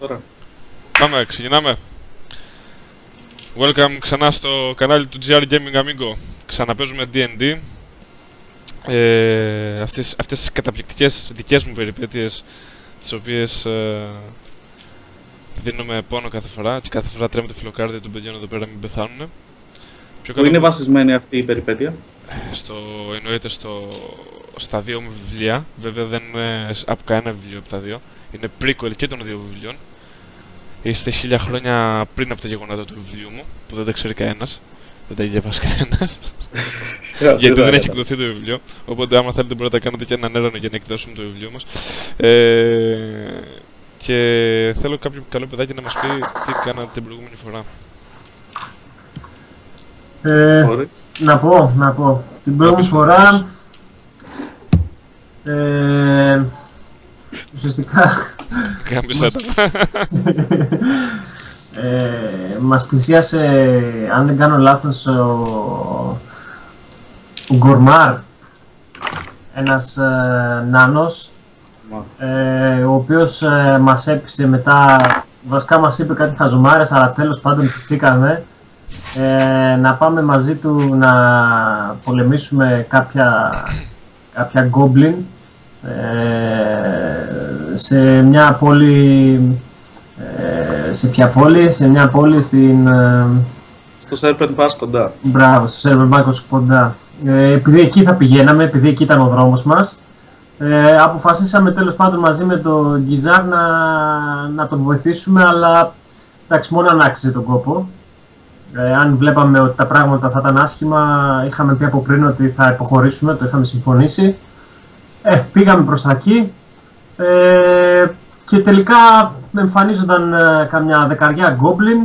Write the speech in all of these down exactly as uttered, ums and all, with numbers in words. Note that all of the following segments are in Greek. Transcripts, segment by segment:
τώρα. Πάμε, ξεκινάμε. Welcome ξανά στο κανάλι του τζι αρ Gaming Amigo. Ξαναπαίζουμε ντι εν ντι. Ε, αυτές, αυτές τις καταπληκτικές δικές μου περιπέτειες, τις οποίες ε, δίνουμε πόνο κάθε φορά και κάθε φορά τρέμουμε το φιλοκάρδι των παιδιών εδώ πέρα μην πεθάνουνε. Πού είναι βασισμένη αυτή η περιπέτεια? Στο, εννοείται στο, στα δύο μου βιβλία. Βέβαια δεν είναι από κανένα βιβλίο από τα δύο. Είναι prequel και των δύο βιβλίων. Είστε χίλια χρόνια πριν από τα γεγονότα του βιβλίου μου, που δεν τα ξέρει κανένας. Δεν τα έχει διαβάσει κανένας. Γιατί δεν έχει εκδοθεί το βιβλίο. Οπότε, άμα θέλετε, μπορείτε να κάνετε και έναν έρανο για να εκδώσουμε το βιβλίο μας. Ε, και θέλω κάποιο καλό παιδάκι να μας πει τι κάνατε την προηγούμενη φορά. Ε, να πω, να πω. Την προηγούμενη φορά. Ε, ουσιαστικά. Κάμπησα. ε, μας πλησίασε, αν δεν κάνω λάθος, ο, ο Γκορμάρ, ένας ε, νάνος, ε, ο οποίος ε, μας έπεισε μετά, βασικά μας είπε κάτι χαζομάρες, αλλά τέλος πάντων πιστήκαμε, ε, να πάμε μαζί του να πολεμήσουμε κάποια, κάποια goblin, ε, σε μια πόλη, ε, σε ποια πόλη, σε μια πόλη στην... Ε, στο Serpent Pass κοντά. Μπράβο, στο Serpent Pass κοντά. Ε, επειδή εκεί θα πηγαίναμε, επειδή εκεί ήταν ο δρόμος μας, ε, αποφασίσαμε τέλος πάντων μαζί με τον Γκιζάρ να, να τον βοηθήσουμε, αλλά εντάξει, μόνο αν άξιζε τον κόπο. Ε, αν βλέπαμε ότι τα πράγματα θα ήταν άσχημα, είχαμε πει από πριν ότι θα υποχωρήσουμε, το είχαμε συμφωνήσει. Ε, πήγαμε προς τα εκεί. Ε, και τελικά εμφανίζονταν ε, καμιά δεκαριά goblin.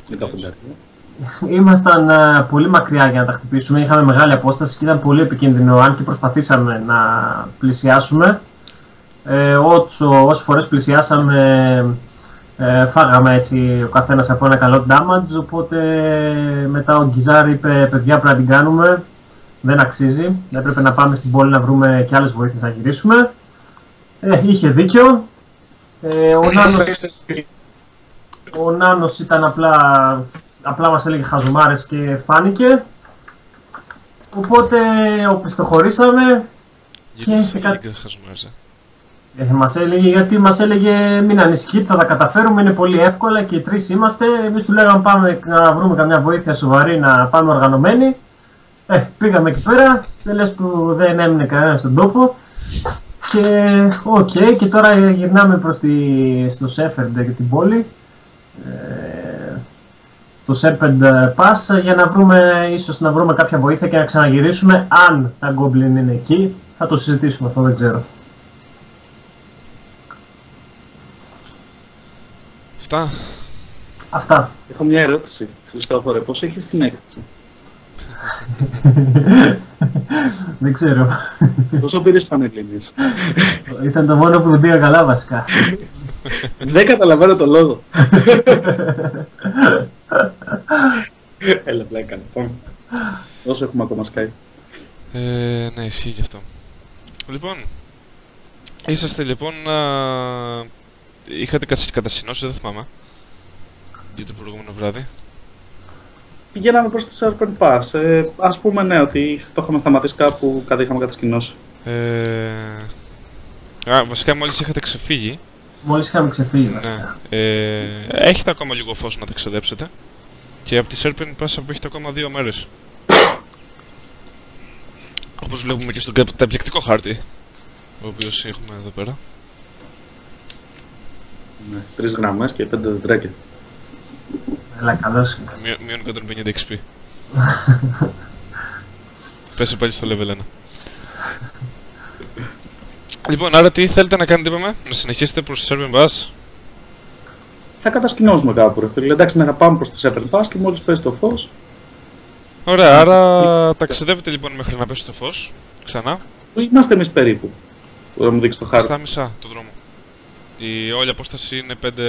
Ήμασταν ε, πολύ μακριά για να τα χτυπήσουμε, είχαμε μεγάλη απόσταση και ήταν πολύ επικίνδυνο, αν και προσπαθήσαμε να πλησιάσουμε. Ε, όσο, όσες φορές πλησιάσαμε, ε, φάγαμε έτσι ο καθένας από ένα καλό damage, οπότε μετά ο Γκιζάρ είπε παιδιά πρέπει να την κάνουμε, δεν αξίζει, έπρεπε να πάμε στην πόλη να βρούμε και άλλες βοήθειες να γυρίσουμε. Ε, είχε δίκιο. Ε, ο, Νάνος, ο Νάνος ήταν απλά, απλά μας έλεγε χαζομάρες και φάνηκε. Οπότε οπισθοχωρήσαμε. Γιατί και... έλεγε χαζομάρες, ε? Ε, μας έλεγε, γιατί μας έλεγε μην ανησυχείτε, θα τα καταφέρουμε, είναι πολύ εύκολα και οι τρεις είμαστε. Εμείς του λέγαμε πάμε να βρούμε καμιά βοήθεια σοβαρή, να πάμε οργανωμένοι. Ε, πήγαμε εκεί πέρα, τέλος που δεν έμεινε κανένα στον τόπο. Και οκ, okay, και τώρα γυρνάμε προς τη, στο Σέφερντ και την πόλη, ε, το Serpent Pass, για να βρούμε, ίσως να βρούμε κάποια βοήθεια και να ξαναγυρίσουμε. Αν τα Goblin είναι εκεί, θα το συζητήσουμε, αυτό δεν ξέρω. Αυτά. Αυτά. Έχω μια ερώτηση, Χριστόφορε, πώς έχεις την έκθεση? Δεν ξέρω. Πόσο πήρες Πανελλήνιες? Ήταν το μόνο που δεν πήγα καλά βασικά. Δεν καταλαβαίνω το λόγο. Έλα πλάκα, λοιπόν. Όσο έχουμε ακόμα Skype. Ε, ναι, ισχύει γι' αυτό. Λοιπόν, είσαστε λοιπόν να... είχατε κατασυνώσει, δεν θυμάμαι, για το προηγούμενο βράδυ. Πηγαίναμε προς το Serpent Pass. Ε, ας πούμε ναι, ότι το είχαμε σταματήσει κάπου, κάτι είχαμε κατασκηνώσει. Ε... Α, βασικά μόλις είχατε ξεφύγει. Μόλις είχαμε ξεφύγει βασικά. Ναι. Ε, έχετε ακόμα λίγο φως να ταξιδέψετε. Και από τη Serpent Pass έχετε ακόμα δύο μέρες. Όπως βλέπουμε και στον καταπληκτικό χάρτη, ο οποίος έχουμε εδώ πέρα. Ναι, τρεις γραμμές και πέντε τετράκια. Έλα, καλώς. Μείον εκατόν πενήντα εξ πι. Πέσε πάλι στο level ένα. Λοιπόν, άρα τι θέλετε να κάνετε, είπαμε, να συνεχίσετε προς το Serpent Pass? Θα κατασκηνώσουμε κάπου, ρε φίλε. Εντάξει, να πάμε προς το Serpent Pass και μόλις πέσει το φως. Ωραία, άρα ταξιδεύετε λοιπόν μέχρι να πέσει το φως, ξανά. Πού είμαστε εμείς περίπου, που θα μου δείξει το χάρτη? Στα μισά το δρόμο. Η όλη απόσταση είναι πέντε...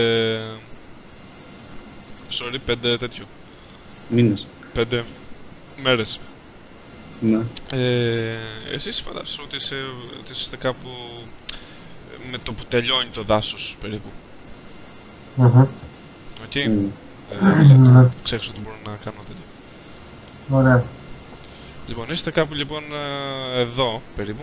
Sorry, πέντε τέτοιο. Μήνες. Πέντε μέρες. Ναι. Ε, εσείς φαντάζεστε ότι, είσαι, ότι είστε κάπου με το που τελειώνει το δάσος περίπου. Mm-hmm. Οκ. Mm. Ε, Ξέχασα ότι μπορώ να κάνω τέτοιο. Ωραία. Λοιπόν, είστε κάπου λοιπόν εδώ περίπου.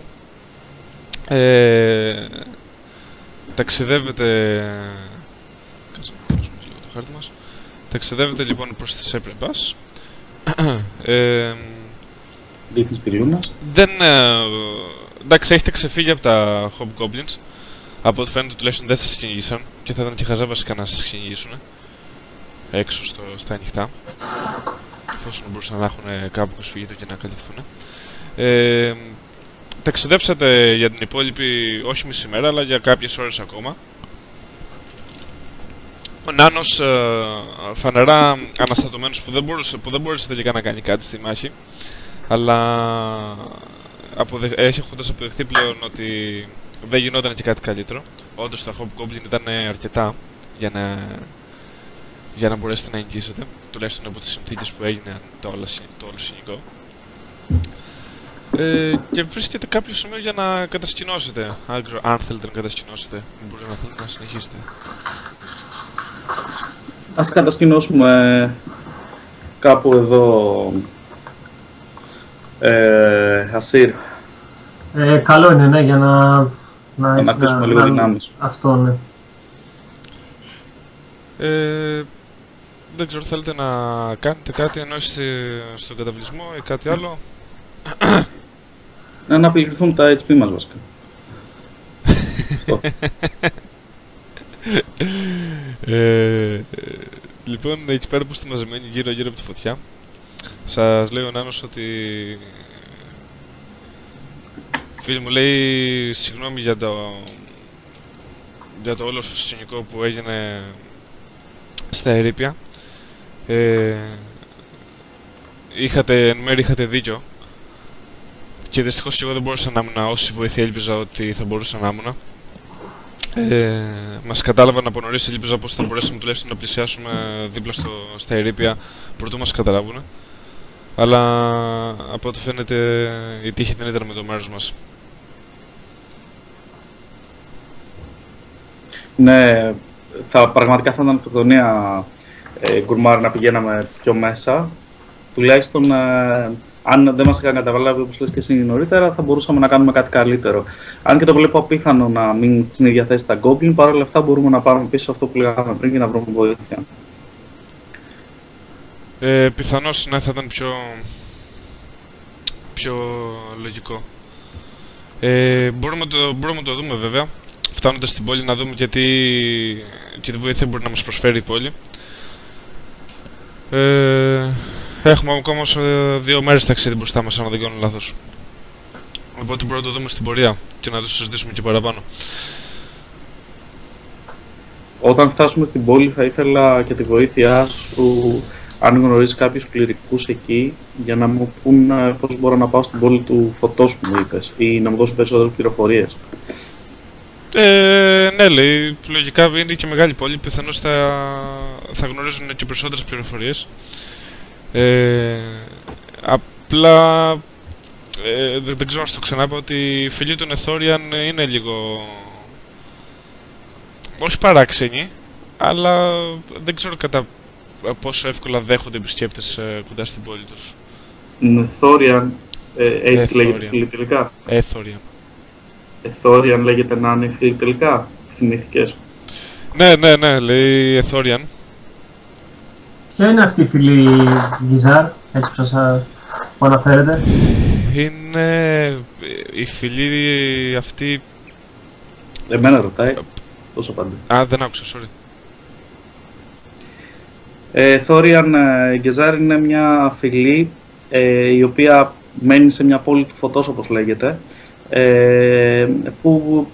Ε, ταξιδεύετε... Κάτσε να πάρουμε λίγο το χάρτη μας. Ταξιδεύετε λοιπόν προς τις Έπρεπας. ε, Δείχνεις τη Λούνα. δεν... Ε, εντάξει, έχετε ξεφύγει από τα Hobgoblins. Από ό,τι φαίνεται τουλάχιστον δεν σας κυνηγήσαν και θα ήταν και χαζά βασικά να σας κυνηγήσουν έξω στο, στα ανοιχτά, εφόσον μπορούσαν να έχουν κάπου ξεφύγει και να καλυφθούν. Ε, ταξιδέψατε για την υπόλοιπη, όχι μισή μέρα, αλλά για κάποιες ώρες ακόμα. Ο Νάνος ε, φανερά αναστατωμένος που δεν μπορούσε, που δεν μπορούσε τελικά να κάνει κάτι στη μάχη, αλλά αποδε... έχοντας αποδεχτεί πλέον ότι δεν γινόταν και κάτι καλύτερο. Όντως τα Hobgoblin ήταν αρκετά για να, για να μπορέσετε να εγγύσετε, τουλάχιστον από τις συνθήκες που έγινε το όλο, το όλο σκηνικό. Ε, και βρίσκεται κάποιο σημείο για να κατασκηνώσετε, αν, αν θέλετε να κατασκηνώσετε, μπορεί να θέλετε να συνεχίσετε. Ας κατασκηνώσουμε κάπου εδώ, ε, Ασίρ. Ε, καλό είναι, ναι, για να... Να ανακτήσουμε λίγο δυνάμεις. Αυτό, ναι. Ε, δεν ξέρω, θέλετε να κάνετε κάτι ενώ είστε στον καταβλισμό ή κάτι άλλο. Να αναπληρωθούν τα έιτς πι μας βασικά. Αυτό. ε, λοιπόν, εκεί πέρα που είστε μαζεμένοι γύρω γύρω από τη φωτιά, σας λέει ο Νάνος ότι... Φίλοι μου, λέει συγγνώμη για το, για το όλο το σκηνικό που έγινε στα ερείπια. Ε, είχατε, εν μέρει είχατε δίκιο και δυστυχώς και εγώ δεν μπορούσα να ήμουν όση βοήθεια έλπιζα ότι θα μπορούσα να ήμουν. Ε, μας κατάλαβαν από νωρίς, ελπίζα πως θα μπορέσουμε τουλάχιστον να πλησιάσουμε δίπλα στο, στα ερείπια προτού μας καταλάβουν. Αλλά από ό,τι φαίνεται η τύχη δεν ήταν με το μέρος μας. Ναι, θα, πραγματικά θα ήταν αυτοκτονία, ε, Γκουρμάρ, να πηγαίναμε πιο μέσα. Τουλάχιστον, ε, αν δεν μας είχαν καταλάβει, όπως λες και εσύ νωρίτερα, θα μπορούσαμε να κάνουμε κάτι καλύτερο. Αν και το βλέπω απίθανο να μείνει στην ίδια θέση τα Goblin, παρόλα αυτά μπορούμε να πάρουμε πίσω αυτό που λέγαμε πριν και να βρούμε βοήθεια. Ε, πιθανώς ναι, θα ήταν πιο, πιο λογικό. Ε, μπορούμε, το, μπορούμε να το δούμε βέβαια, φτάνοντας στην πόλη, να δούμε γιατί και τη βοήθεια μπορεί να μας προσφέρει η πόλη. Ε, έχουμε ακόμα δύο μέρες ταξίδι μπροστά μας, αν δεν κάνω λάθος. Οπότε μπορούμε να το δούμε στην πορεία και να το συζητήσουμε και παραπάνω. Όταν φτάσουμε στην πόλη θα ήθελα και τη βοήθειά σου, αν γνωρίζεις κάποιους κληρικούς εκεί, για να μου πούν πώς μπορώ να πάω στην πόλη του φωτός που μου είπες ή να μου δώσουν περισσότερες πληροφορίες. Ε, ναι, λέει, λογικά είναι και μεγάλη πόλη, πιθανώς θα, θα γνωρίζουν και περισσότερες πληροφορίες. Ε, απλά ε, δεν, δεν ξέρω να στο ξανάπω ότι οι φίλοι των Εθόριαν είναι λίγο... όχι παράξενοι, αλλά δεν ξέρω κατά πόσο εύκολα δέχονται επισκέπτες ε, κοντά στην πόλη τους. Εθόριαν, ε, έτσι λέγεται φιλιτελικά. Εθόριαν. Εθόριαν λέγεται να είναι φιλιτελικά, θυμήθηκες. Ναι, ναι, ναι, λέει Εθόριαν. Ποια είναι αυτή η φίλη Γκιζάρ, έτσι που σας που αναφέρετε? Είναι η φίλη αυτή... Εμένα ρωτάει, τόσο πάντα. Α, δεν άκουσα, sorry. Ε, Θόριαν Γκεζάρ είναι μια φυλή ε, η οποία μένει σε μια πόλη του φωτός, όπως λέγεται, ε, που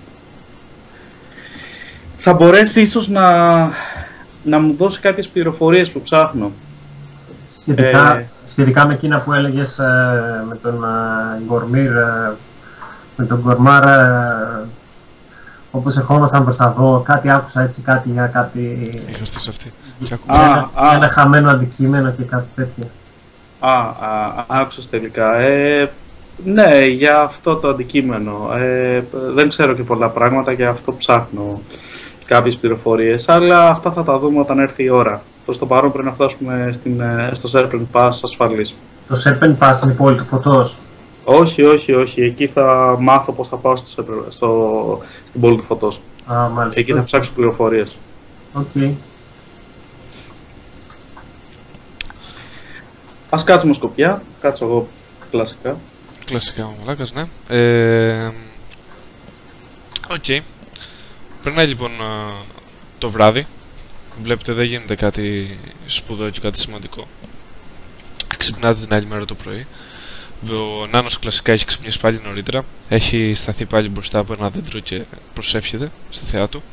θα μπορέσει ίσως να, να μου δώσει κάποιες πληροφορίες που ψάχνω. Σχετικά, ε, σχετικά με εκείνα που έλεγες ε, με τον ε, Γκορμίρ, ε, με τον Γκορμάρ, ε, όπως ερχόμασταν προς τα δω, κάτι άκουσα έτσι, κάτι για κάτι... Είχα στήσει αυτή. Για, ένα, για ένα χαμένο αντικείμενο και κάτι τέτοιο. Α, α, άκουσες τελικά. Ε, ναι, για αυτό το αντικείμενο. Ε, δεν ξέρω και πολλά πράγματα, για αυτό ψάχνω κάποιες πληροφορίες, αλλά αυτά θα τα δούμε όταν έρθει η ώρα. Προς το παρόν πρέπει να φτάσουμε στην, στο Serpent Pass ασφαλής. Το Serpent Pass είναι η πόλη του φωτός? Όχι, όχι, όχι. Εκεί θα μάθω πώς θα πάω στο, στο, στην πόλη του φωτός. Α, μάλιστα. Εκεί θα ψάξω πληροφορίες. Οκ. Okay. Ας κάτσουμε Σκοπιά. Κάτσω εγώ κλασικά. Κλασικά ο μαλάκας, ναι. Ε, Οκ. Okay. Περνάει λοιπόν το βράδυ. Βλέπετε δεν γίνεται κάτι σπουδαίο και κάτι σημαντικό. Ξυπνάτε την άλλη μέρα το πρωί. Ο Νάνος κλασικά έχει ξυπνήσει πάλι νωρίτερα. Έχει σταθεί πάλι μπροστά από ένα δέντρο και προσεύχεται στη θεά του.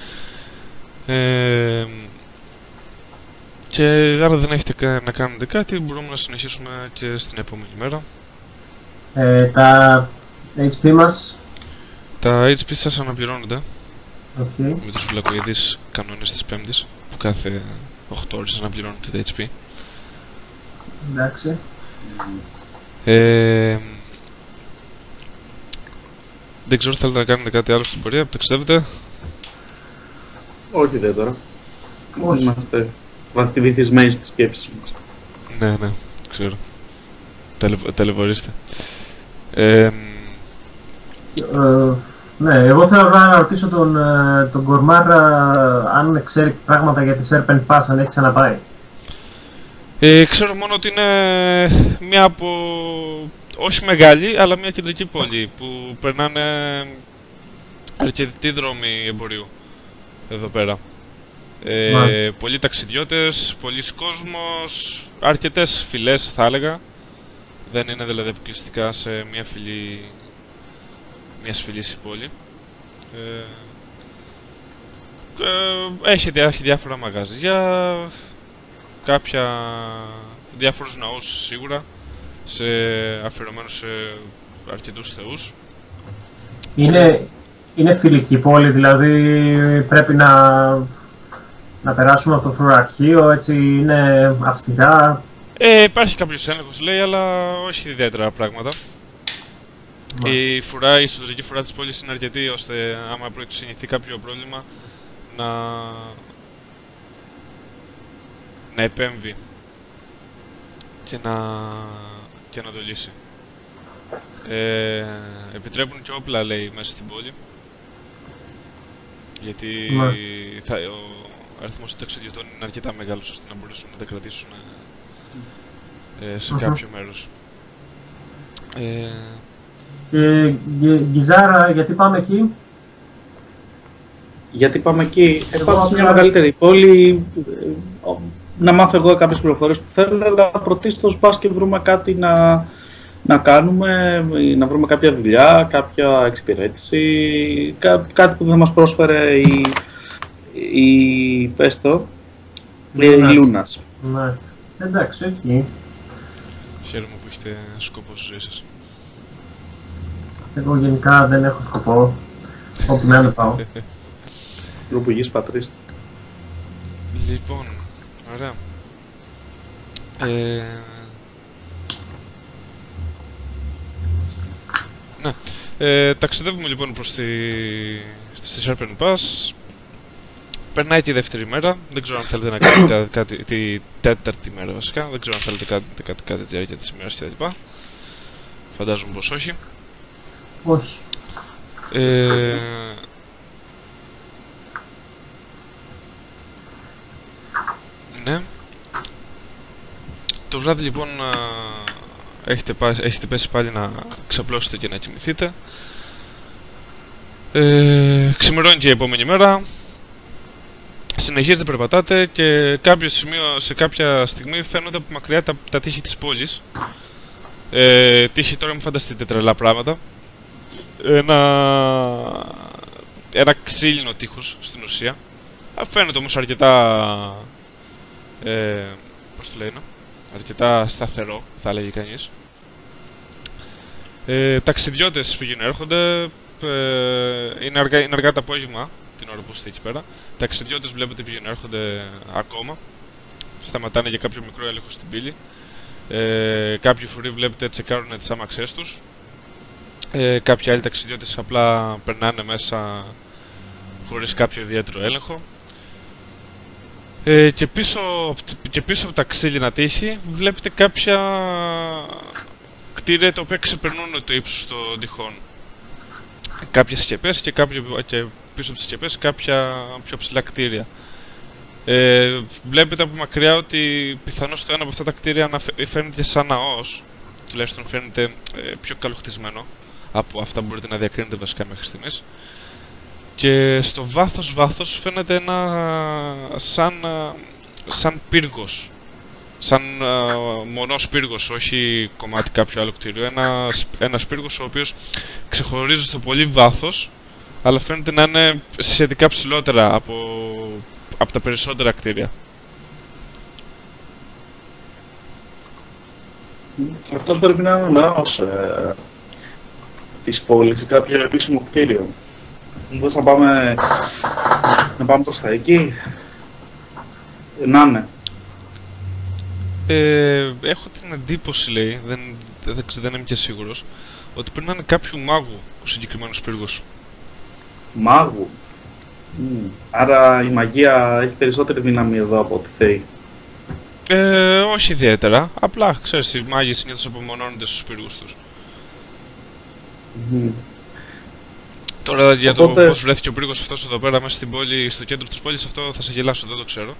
Ε, και άρα δεν έχετε να κάνετε κάτι, μπορούμε να συνεχίσουμε και στην επόμενη μέρα. Ε, τα έιτς πι μας. Τα έιτς πι σας αναπληρώνονται. Okay. Με τους βλακοειδείς κανόνες της Πέμπτης, που κάθε οκτώ ώρες αναπληρώνονται τα έιτς πι. Εντάξει. Ε, δεν ξέρω, θέλετε να κάνετε κάτι άλλο στην πορεία, που ταξιδεύετε? Όχι δεν τώρα. Όχι. Είμαστε βαθυβηθισμένοι στις σκέψεις μας. Ναι, ναι, ξέρω. Τελε, τελεβορίστε. Ε, ε, ναι, εγώ θέλω να ρωτήσω τον, τον Γκορμάρ αν ξέρει πράγματα για τη Serpent Pass, αν έχει ξαναπάει. Ε, ξέρω μόνο ότι είναι μια από, όχι μεγάλη, αλλά μια κεντρική πόλη που περνάνε αρκετοί δρόμοι εμπορίου εδώ πέρα. Ε, πολλοί ταξιδιώτες, πολλοί κόσμος, αρκετές φυλές θα έλεγα. Δεν είναι δηλαδή αποκλειστικά σε μια φυλή, μιας φυλής η πόλη. Ε, ε, έχει, έχει διάφορα μαγαζιά, κάποια, διάφορους ναούς σίγουρα, σε, αφιερωμένους σε αρκετούς θεούς. Είναι, είναι φιλική πόλη, δηλαδή πρέπει να, να περάσουμε από το φρουραρχείο, έτσι είναι αυστηρά. Ε, υπάρχει κάποιος έλεγχος λέει, αλλά όχι ιδιαίτερα πράγματα. Μάλιστα. Η φουρά, η εσωτερική φουρά της πόλης είναι αρκετή, ώστε άμα προεξηγηθεί κάποιο πρόβλημα να, να επέμβει και να, και να το λύσει. Ε, επιτρέπουν και όπλα λέει μέσα στην πόλη, γιατί θα, ο αριθμός των ταξιδιωτών είναι αρκετά μεγάλος ώστε να μπορέσουν να τα κρατήσουν ε, σε uh-huh. κάποιο μέρος. Ε, και Γκιζάρα, γιατί πάμε εκεί? Γιατί πάμε εκεί, πάμε σε μια μεγαλύτερη πόλη, να μάθω εγώ κάποιες πληροφορίες που θέλω, αλλά πρωτίστως πας και βρούμε κάτι να, να κάνουμε, να βρούμε κάποια δουλειά, κάποια εξυπηρέτηση, κά, κάτι που θα μας πρόσφερε η, η πες το, η Λούνας. Μάλιστα. Εντάξει, εκεί. Χαίρομαι που έχετε σκοπό στη ζωή σας. Εγώ γενικά δεν έχω σκοπό, όπου να είναι πάω. Λόγω γης πατρίς. Λοιπόν, ωραία. Ε... Ναι. Ε, ταξιδεύουμε λοιπόν προς τη... στη Serpent Pass. Περνάει και η δεύτερη μέρα. Δεν ξέρω αν θέλετε να κάνετε κάτι, τη τέταρτη μέρα βασικά. Δεν ξέρω αν θέλετε κάτι, κάτι, κάτι τη διάρκεια της ημέρας κτλ. Φαντάζομαι πως όχι. Όχι. Ε... Ναι. Το βράδυ λοιπόν έχετε, πάσει, έχετε πέσει πάλι να ξαπλώσετε και να κοιμηθείτε. Ε, ξημερώνει και η επόμενη μέρα. Συνεχίζετε, περπατάτε και κάποιο σημείο, σε κάποια στιγμή φαίνονται από μακριά τα, τα τείχη της πόλης. Ε, τείχη τώρα μην φανταστείτε τρελά πράγματα. Ένα, ένα ξύλινο τείχος στην ουσία. Φαίνεται όμως αρκετά... Ε, πώς το λένε, αρκετά σταθερό θα έλεγε κανείς. Ε, ταξιδιώτες πηγαίνουν έρχονται, ε, είναι, αργά, είναι αργά το απόγευμα την ώρα που είστε εκεί πέρα. Ταξιδιώτες βλέπετε πηγαίνουν έρχονται ακόμα, σταματάνε για κάποιο μικρό έλεγχο στην πύλη. Ε, κάποιοι φορεί βλέπετε τσεκάρουν τις άμαξές τους. Ε, κάποιοι άλλοι ταξιδιώτες απλά περνάνε μέσα χωρίς κάποιο ιδιαίτερο έλεγχο. Ε, και, πίσω, και πίσω από τα ξύλινα τείχη βλέπετε κάποια κτίρια τα οποία ξεπερνούν το ύψος των τυχών. Κάποιες σκεπές και, κάποιο, και πίσω από τις σκεπές κάποια πιο ψηλά κτίρια. Ε, βλέπετε από μακριά ότι πιθανώς το ένα από αυτά τα κτίρια φαίνεται σαν ναός, τουλάχιστον φαίνεται ε, πιο καλοχτισμένο από αυτά που μπορείτε να διακρίνετε βασικά μέχρι στιγμής. Και στο βάθος βάθος φαίνεται ένα σαν, σαν πύργος, σαν uh, μονός πύργος, όχι κομμάτι κάποιο άλλο κτίριο. Ένας, ένας πύργος ο οποίος ξεχωρίζει στο πολύ βάθος, αλλά φαίνεται να είναι σχετικά ψηλότερα από, από τα περισσότερα κτίρια. Αυτό πρέπει να είναι ο ναός ε, της πόλης, κάποιο επίσημο κτίριο. Μήπως να πάμε, να πάμε προς τα εκεί, να είναι. Ε, έχω την εντύπωση, λέει, δεν, δεν, δεν είμαι και σίγουρος, ότι πρέπει να είναι κάποιου μάγου ο συγκεκριμένος πύργος. Μάγου. Mm. Άρα η μαγεία έχει περισσότερη δύναμη εδώ από ό,τι θέλει. Ε, όχι ιδιαίτερα, απλά, ξέρεις, οι μάγοι συνήθως απομονώνονται στους πύργους τους. Mm. Τώρα για Οπότε... το πώς βρέθηκε ο πύργος αυτός εδώ πέρα μέσα στην πόλη, στο κέντρο της πόλης, αυτό θα σε γελάσω, δεν το ξέρω.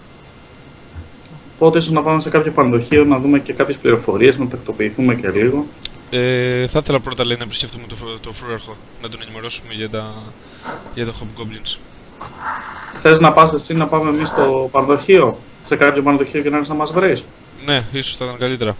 Οπότε ίσως να πάμε σε κάποιο πανδοχείο να δούμε και κάποιες πληροφορίες, να τακτοποιηθούμε και λίγο. Ε, θα ήθελα πρώτα, λέει, να επισκεφτούμε το, το φρούραρχο, να τον ενημερώσουμε για τα, για τα Hobgoblins. Θες να πας εσύ να πάμε εμείς στο πανδοχείο, σε κάποιο πανδοχείο και να έρθεις να μας βρεις? Ναι, ίσως θα ήταν καλύτερα.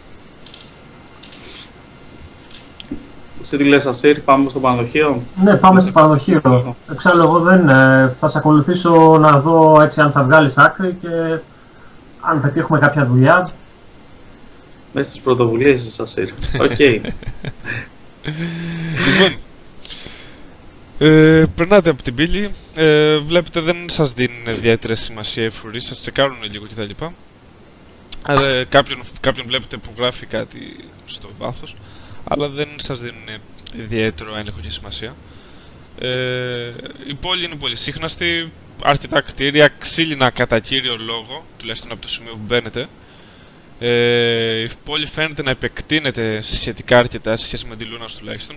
Εσύ τι λες, Ασίρ, πάμε στο πανδοχείο? Ναι, πάμε στο πανδοχείο. Εξάλλου, εγώ δεν ε, θα σε ακολουθήσω να δω έτσι αν θα βγάλεις άκρη και αν πετύχουμε κάποια δουλειά. Μέσα στις πρωτοβουλίες σας, Ασίρ. Οκ. Λοιπόν, ε, περνάτε από την πύλη, ε, βλέπετε δεν σας δίνουν ιδιαίτερη σημασία οι φρουροί, σας τσεκάρουν λίγο κτλ. Ε, κάποιον, κάποιον βλέπετε που γράφει κάτι στο βάθος, αλλά δεν σας δίνουν ιδιαίτερο έλεγχο και σημασία. Ε, η πόλη είναι πολύ σύχναστη, αρκετά κτίρια, ξύλινα κατά κύριο λόγο, τουλάχιστον από το σημείο που μπαίνετε. Ε, η πόλη φαίνεται να επεκτείνεται σχετικά αρκετά σε σχέση με τη Λούνας τουλάχιστον.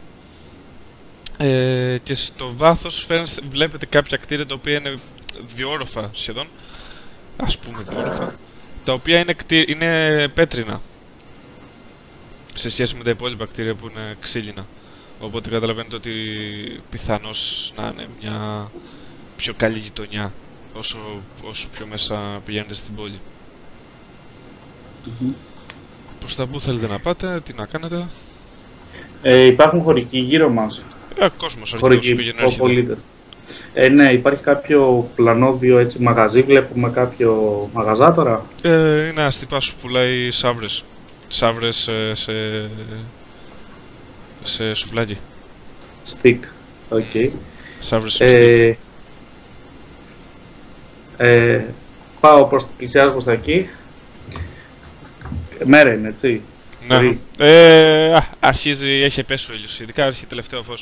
Ε, και στο βάθος φαίνεται, βλέπετε κάποια κτίρια τα οποία είναι διόροφα σχεδόν, ας πούμε διόροφα, τα οποία είναι, κτί, είναι πέτρινα σε σχέση με τα υπόλοιπα κτίρια που είναι ξύλινα. Οπότε καταλαβαίνετε ότι πιθανώς να είναι μια πιο καλή γειτονιά όσο, όσο πιο μέσα πηγαίνετε στην πόλη. Mm-hmm. Προς τα πού θέλετε να πάτε, τι να κάνετε? Ε, υπάρχουν χωρικοί γύρω μας. Ε, κόσμος αρκετός πήγαινε έρχεται. Ε, ναι, υπάρχει κάποιο πλανόδιο έτσι μαγαζί, βλέπουμε κάποιο μαγαζά τώρα. Ε, είναι ένας τυπάς που πουλάει σαύρες. Σαύρες ε, σε... σε σουβλάκι. Stick, οκ. Okay. Σαύρες σε ε, ε, πάω προς το πλησιάζω προς τα εκεί. Μέρα είναι, έτσι. Ναι. Ε, α, αρχίζει, έχει πέσει ο ήλιος, ειδικά έχει τελευταίο φως.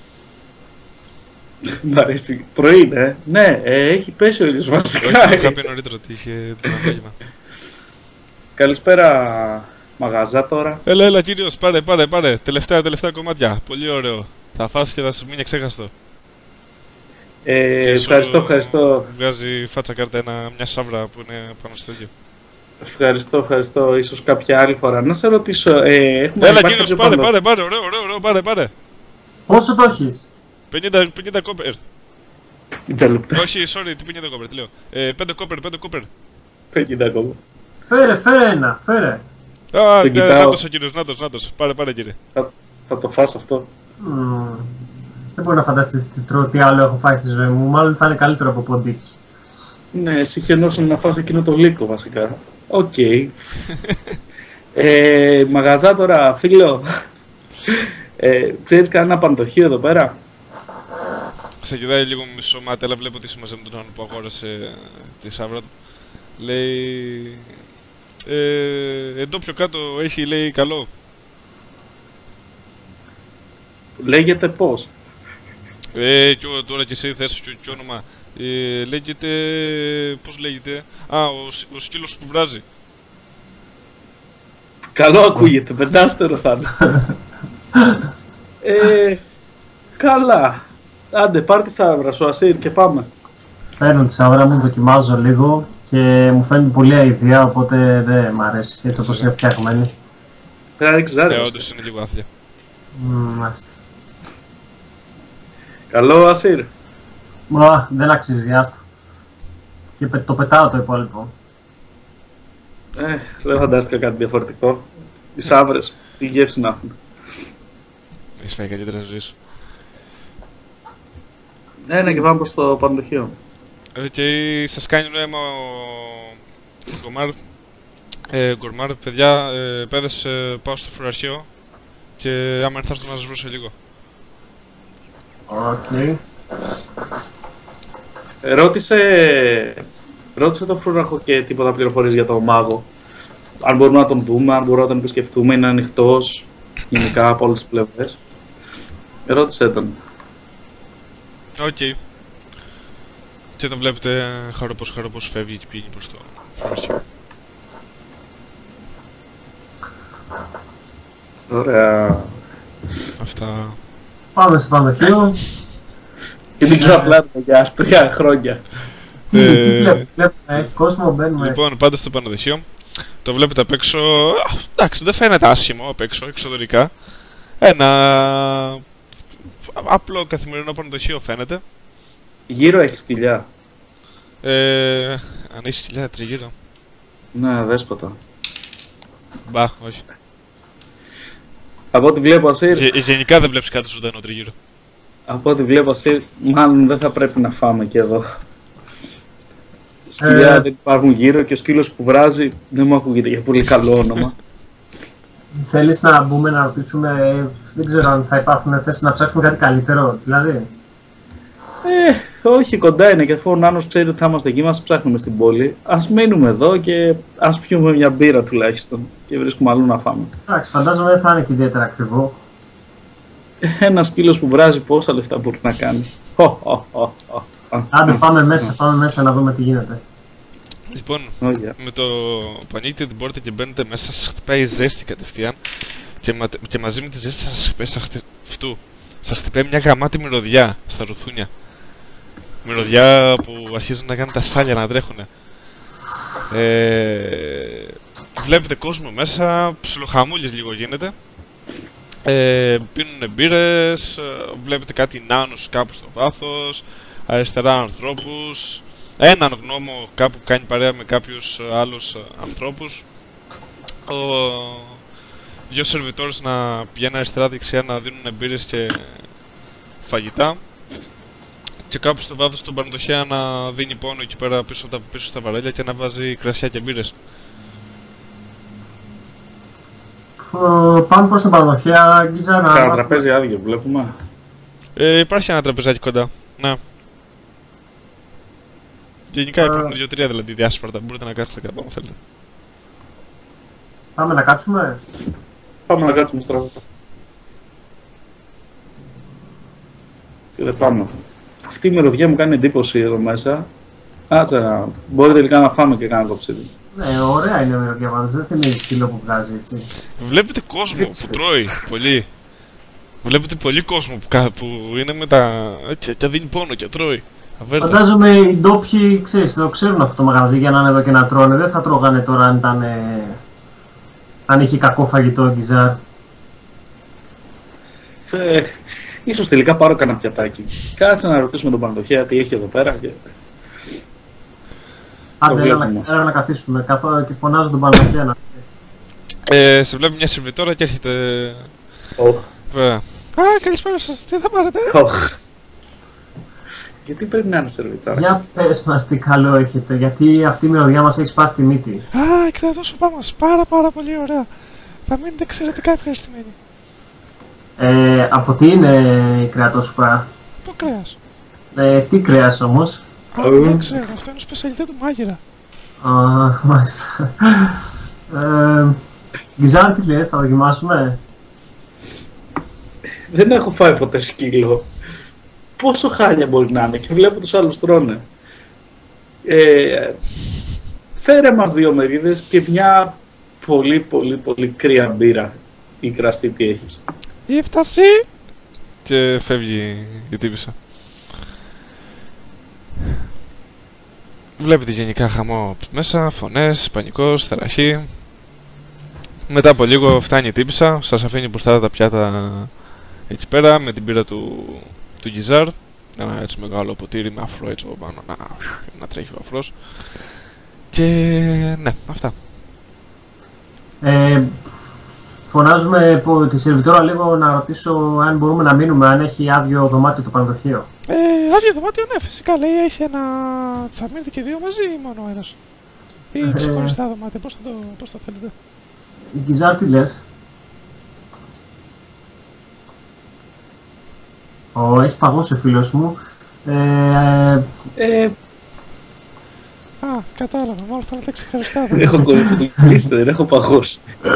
Μ' αρέσει. Πρωί είναι, ναι, ε, έχει πέσει ο ήλιος βασικά. Όχι, είχα πει νωρίτερα ότι είχε το απόγευμα. Καλησπέρα, μαγαζά τώρα. Έλα, έλα κύριος, πάρε, πάρε, πάρε. Τελευταία, τελευταία κομμάτια. Πολύ ωραίο. Θα φας και θα σου μείνει εξέχαστο. Ε, ευχαριστώ, ευχαριστώ. Βγάζει φάτσα κάρτα ένα, μια σαύρα που είναι πάνω στο ίδιο. Ευχαριστώ, ευχαριστώ. Ίσως κάποια άλλη φορά. Να σε ρωτήσω, ε, έχουμε... Έλα κύριος, πάρε, πάρε, πάρε, ωραίο, ωραίο, ωραίο, πάρε, πάρε. Πόσο το έχεις? πενήντα, πενήντα κόπερ. πενήντα λεπτά. Όχι, sorry, τι πενήντα κόπερ, τι λέω. Ε, πέντε κόπερ, πέντε κόπερ. πενήντα ακόμα. Φέρε, φέρε ένα, φέρε. Α, ναι, νάτος ο κύριος, νάτος, νάτος. Πάρε, πάρε κύριε. Θα, θα το φας αυτό. Mm. Δεν μπορεί να φανταστείς τι, τρώω, τι άλλο έχω φάει στη ζωή μου. Μάλλον θα είναι καλύτερο από ποντίκι. Ναι, εσύ χαινόσουν να φας εκείνο το λύκο βασικά. Οκ. Okay. ε, μαγαζά τώρα, φίλο. Ε, ξέρεις κανένα παντοχείο εδώ πέρα? Σε κοιτάει λίγο με μισό μάτι, αλλά βλέπω ότι είσαι μαζί με τον άνθρωπο που αγόρασε τη σαύρα του. Λέει... Ε, εδώ πιο κάτω έχει, λέει, καλό. Λέγεται πώς? Ε, και ο- τώρα και εσύ θες και, και όνομα. Ε, λέγεται... πώς λέγεται... Α, ο, σ- ο σκύλος που βράζει. Καλό ακούγεται, πεντάστερο θα είναι. ε, καλά. Άντε, πάρ' τη σάβρα σου, Ασίρ, και πάμε. Παίρνω τη σάβρα μου, δοκιμάζω λίγο και μου φαίνεται πολύ αηδία, οπότε δεν μ' αρέσει έτσι όπως είναι φτιαγμένη. Πρέπει να ρίξεις Ε, ζάρι. όντως είναι λίγο άθλια. Μμμ, Μάλιστα. Καλό, Ασίρ. Μα, δεν αξίζει, άστα. Και πε- το πετάω το υπόλοιπο. Ε, δεν φαντάστηκα κάτι διαφορετικό. Οι σάβρες, τι γεύση να έχουν. Έχεις φάει καλύτερα στη ζωή σου. Ναι, ναι, και πάμε προς το πανδοχείο. Ε, και σας κάνει νόημα ο Γκομάρ. Ε, Γκορμάρ, παιδιά, ε, παιδες, ε, πάω στο φρουραρχείο και άμα θα έρθω να σας βρω σε λίγο. Οκ. Ε, ρώτησε, ρώτησε το φρούραχο και τίποτα πληροφορίες για το μάγο. Αν μπορούμε να τον δούμε, αν μπορούμε να τον επισκεφτούμε, είναι ανοιχτός γενικά από όλες τις πλευρές. Ε, ρώτησε τον. Οκ. Και τον βλέπετε χαροπός χαροπός φεύγει και πηγαίνει προς το φρουραρχείο. Ωραία. Αυτά. Πάμε στο πανδοχείο. Και μην ξαπλάτε για τρία χρόνια. Τι, Ε, τι βλέπουμε, βλέπουμε, έχει κόσμο, μπαίνουμε. Λοιπόν, πάντα στο πανδοχείο. Το βλέπετε απ' έξω. Α, εντάξει, δεν φαίνεται άσχημο απ' έξω, εξωτερικά. Ένα απλό καθημερινό πανδοχείο φαίνεται. Γύρω έχει σκυλιά. Ε, αν έχει σκυλιά τριγύρω. Ναι, δέσποτα. Μπα, όχι. Από ό,τι βλέπω, Ασίρ, Γε- γενικά δεν βλέπεις κάτι ζωντανό τριγύρω. από ό,τι βλέπω, Ασίρ, μάλλον δεν θα πρέπει να φάμε και εδώ. Σκυλιά Ε. δεν υπάρχουν γύρω και ο σκύλος που βράζει δεν μου ακούγεται για πολύ καλό όνομα. Θέλεις να μπούμε να ρωτήσουμε, ε, δεν ξέρω αν θα υπάρχουν θέσεις να ψάξουμε κάτι καλύτερο, δηλαδή. Ε, όχι, κοντά είναι και αφού ο Νάνος ξέρει ότι θα είμαστε εκεί, μας ψάχνουμε στην πόλη. Ας μείνουμε εδώ και ας πιούμε μια μπύρα τουλάχιστον και βρίσκουμε αλλού να φάμε. Εντάξει, φαντάζομαι δεν θα είναι και ιδιαίτερα ακριβό. Ένα σκύλος που βράζει πόσα λεφτά μπορεί να κάνει. Χω, χω, χω, χω. Άντε πάμε μέσα, πάμε μέσα να δούμε τι γίνεται. Λοιπόν, Ωραία. με το που ανοίγετε την πόρτα και μπαίνετε μέσα, σας χτυπάει η ζέστη κατευθείαν και, μα, και μαζί με τη ζέστη σας χτυπάει σας χτυ... αυτού. Σας χτυπάει μια γαμάτη μυρωδιά στα ρουθούνια. Μυρωδιά που αρχίζουν να κάνουν τα σάλια να τρέχουνε. Ε, βλέπετε κόσμο μέσα, ψιλοχαμούλης λίγο γίνεται. Ε, πίνουνε μπύρες, ε, βλέπετε κάτι νάνους κάπου στο βάθος, αριστερά ανθρώπους, έναν γνώμο κάπου κάνει παρέα με κάποιους ε, άλλους ε, ανθρώπους, ο, δύο σερβιτόρες να πηγαίνουν αριστερά δεξιά να δίνουν μπύρες και φαγητά και κάπου στο βάθος του πανδοχέα να δίνει πόνο εκεί πέρα πίσω, τα, πίσω στα βαρέλια και να βάζει κρασιά και μπύρες. Ε, πάμε προς την πανδοχεία, Γκίζα, να Κάνα μάθουμε. τραπέζι άδειο, βλέπουμε. Ε, υπάρχει ένα τραπεζάκι κοντά. Να. Γενικά Α. υπάρχουν δύο-τρία δηλαδή διάσπαρτα. Μπορείτε να κάτσετε κάπου αν θέλετε. Πάμε να κάτσουμε. Πάμε να κάτσουμε στραβά. Και δεν πάμε. Αυτή η μυρωδιά μου κάνει εντύπωση εδώ μέσα. Κάτσε να. Μπορεί τελικά να φάμε και κάνα κοψίδι. Ναι, ωραία είναι η μυρωδιά πάντως, δεν θυμίζει σκύλο που βγάζει έτσι. Βλέπετε κόσμο Έτσι. που τρώει πολύ. Βλέπετε πολύ κόσμο που, κα- που είναι με τα. και, και δίνει πόνο και τρώει. Αβέρτα. Φαντάζομαι οι ντόπιοι, ξέρεις, το ξέρουν αυτό το μαγαζί για να είναι εδώ και να τρώνε. Δεν θα τρώγανε τώρα αν ήταν. ε, αν είχε κακό φαγητό ο Γκιζάρ. Ε, ίσως τελικά πάρω κανένα πιατάκι. Κάτσε να ρωτήσουμε τον Πανδοχέα τι έχει εδώ πέρα. Και... Άντε, έλα, βλέπουμε. να- έλα να καθίσουμε. Καθώ και φωνάζω τον Παναγία να. Ε, σε βλέπει μια σερβιτόρα και έρχεται. Οχ. Βέβαια. Α, καλησπέρα σας, τι θα πάρετε. Οχ. Γιατί πρέπει να είναι σερβιτάρα. Για πες μας τι καλό έχετε, γιατί αυτή η μυρωδιά μας έχει σπάσει τη μύτη. Α, η κρεατόσουπά μας, πάρα πάρα πολύ ωραία. Θα μείνετε εξαιρετικά ευχαριστημένοι. Ε, από τι είναι η κρεατόσουπα, Το κρέας. ε, τι κρέας όμως. Α, Ε. δεν ξέρω, αυτό είναι σπεσιαλιτέ του μάγειρα. Α, μάλιστα. Ε, Γκιζάρ, τι λες, θα δοκιμάσουμε. Δεν έχω φάει ποτέ σκύλο. πόσο χάλια μπορεί να είναι και βλέπω τους άλλους τρώνε. Ε, φέρε μας δύο μερίδες και μια πολύ πολύ πολύ κρύα μπύρα ή κραστή, τι έχεις. Η φτασί! Και φεύγει η τύπισσα. Βλέπετε γενικά χαμό μέσα, φωνές, πανικός, θεραχή. Μετά από λίγο φτάνει η τύπισσα, σας αφήνει μπροστά τα πιάτα εκεί πέρα με την πύρα του, του Γκιζάρ. Ένα έτσι μεγάλο ποτήρι με αφρό έτσι από πάνω, να, να τρέχει ο αφρός. Και ναι, αυτά. Ε, φωνάζουμε τη σερβιτόρα λίγο να ρωτήσω αν μπορούμε να μείνουμε, αν έχει άδειο δωμάτιο το πανδοχείο. Ε, άδειο δωμάτιο, ναι, φυσικά. Λέει έχει ένα. Θα μείνετε και δύο μαζί ή μόνο ένας? Ή ξεχωριστά δωμάτια, πώς, το, πώς το θέλετε? Η Γκιζάρ τι λες? Ω, έχει παγώσει ο φίλος μου. Ε, Ε, Α, κατάλαβα, μάλλον θέλετε ξεχωριστά. έχω κολλήσει, δεν έχω παγώσει.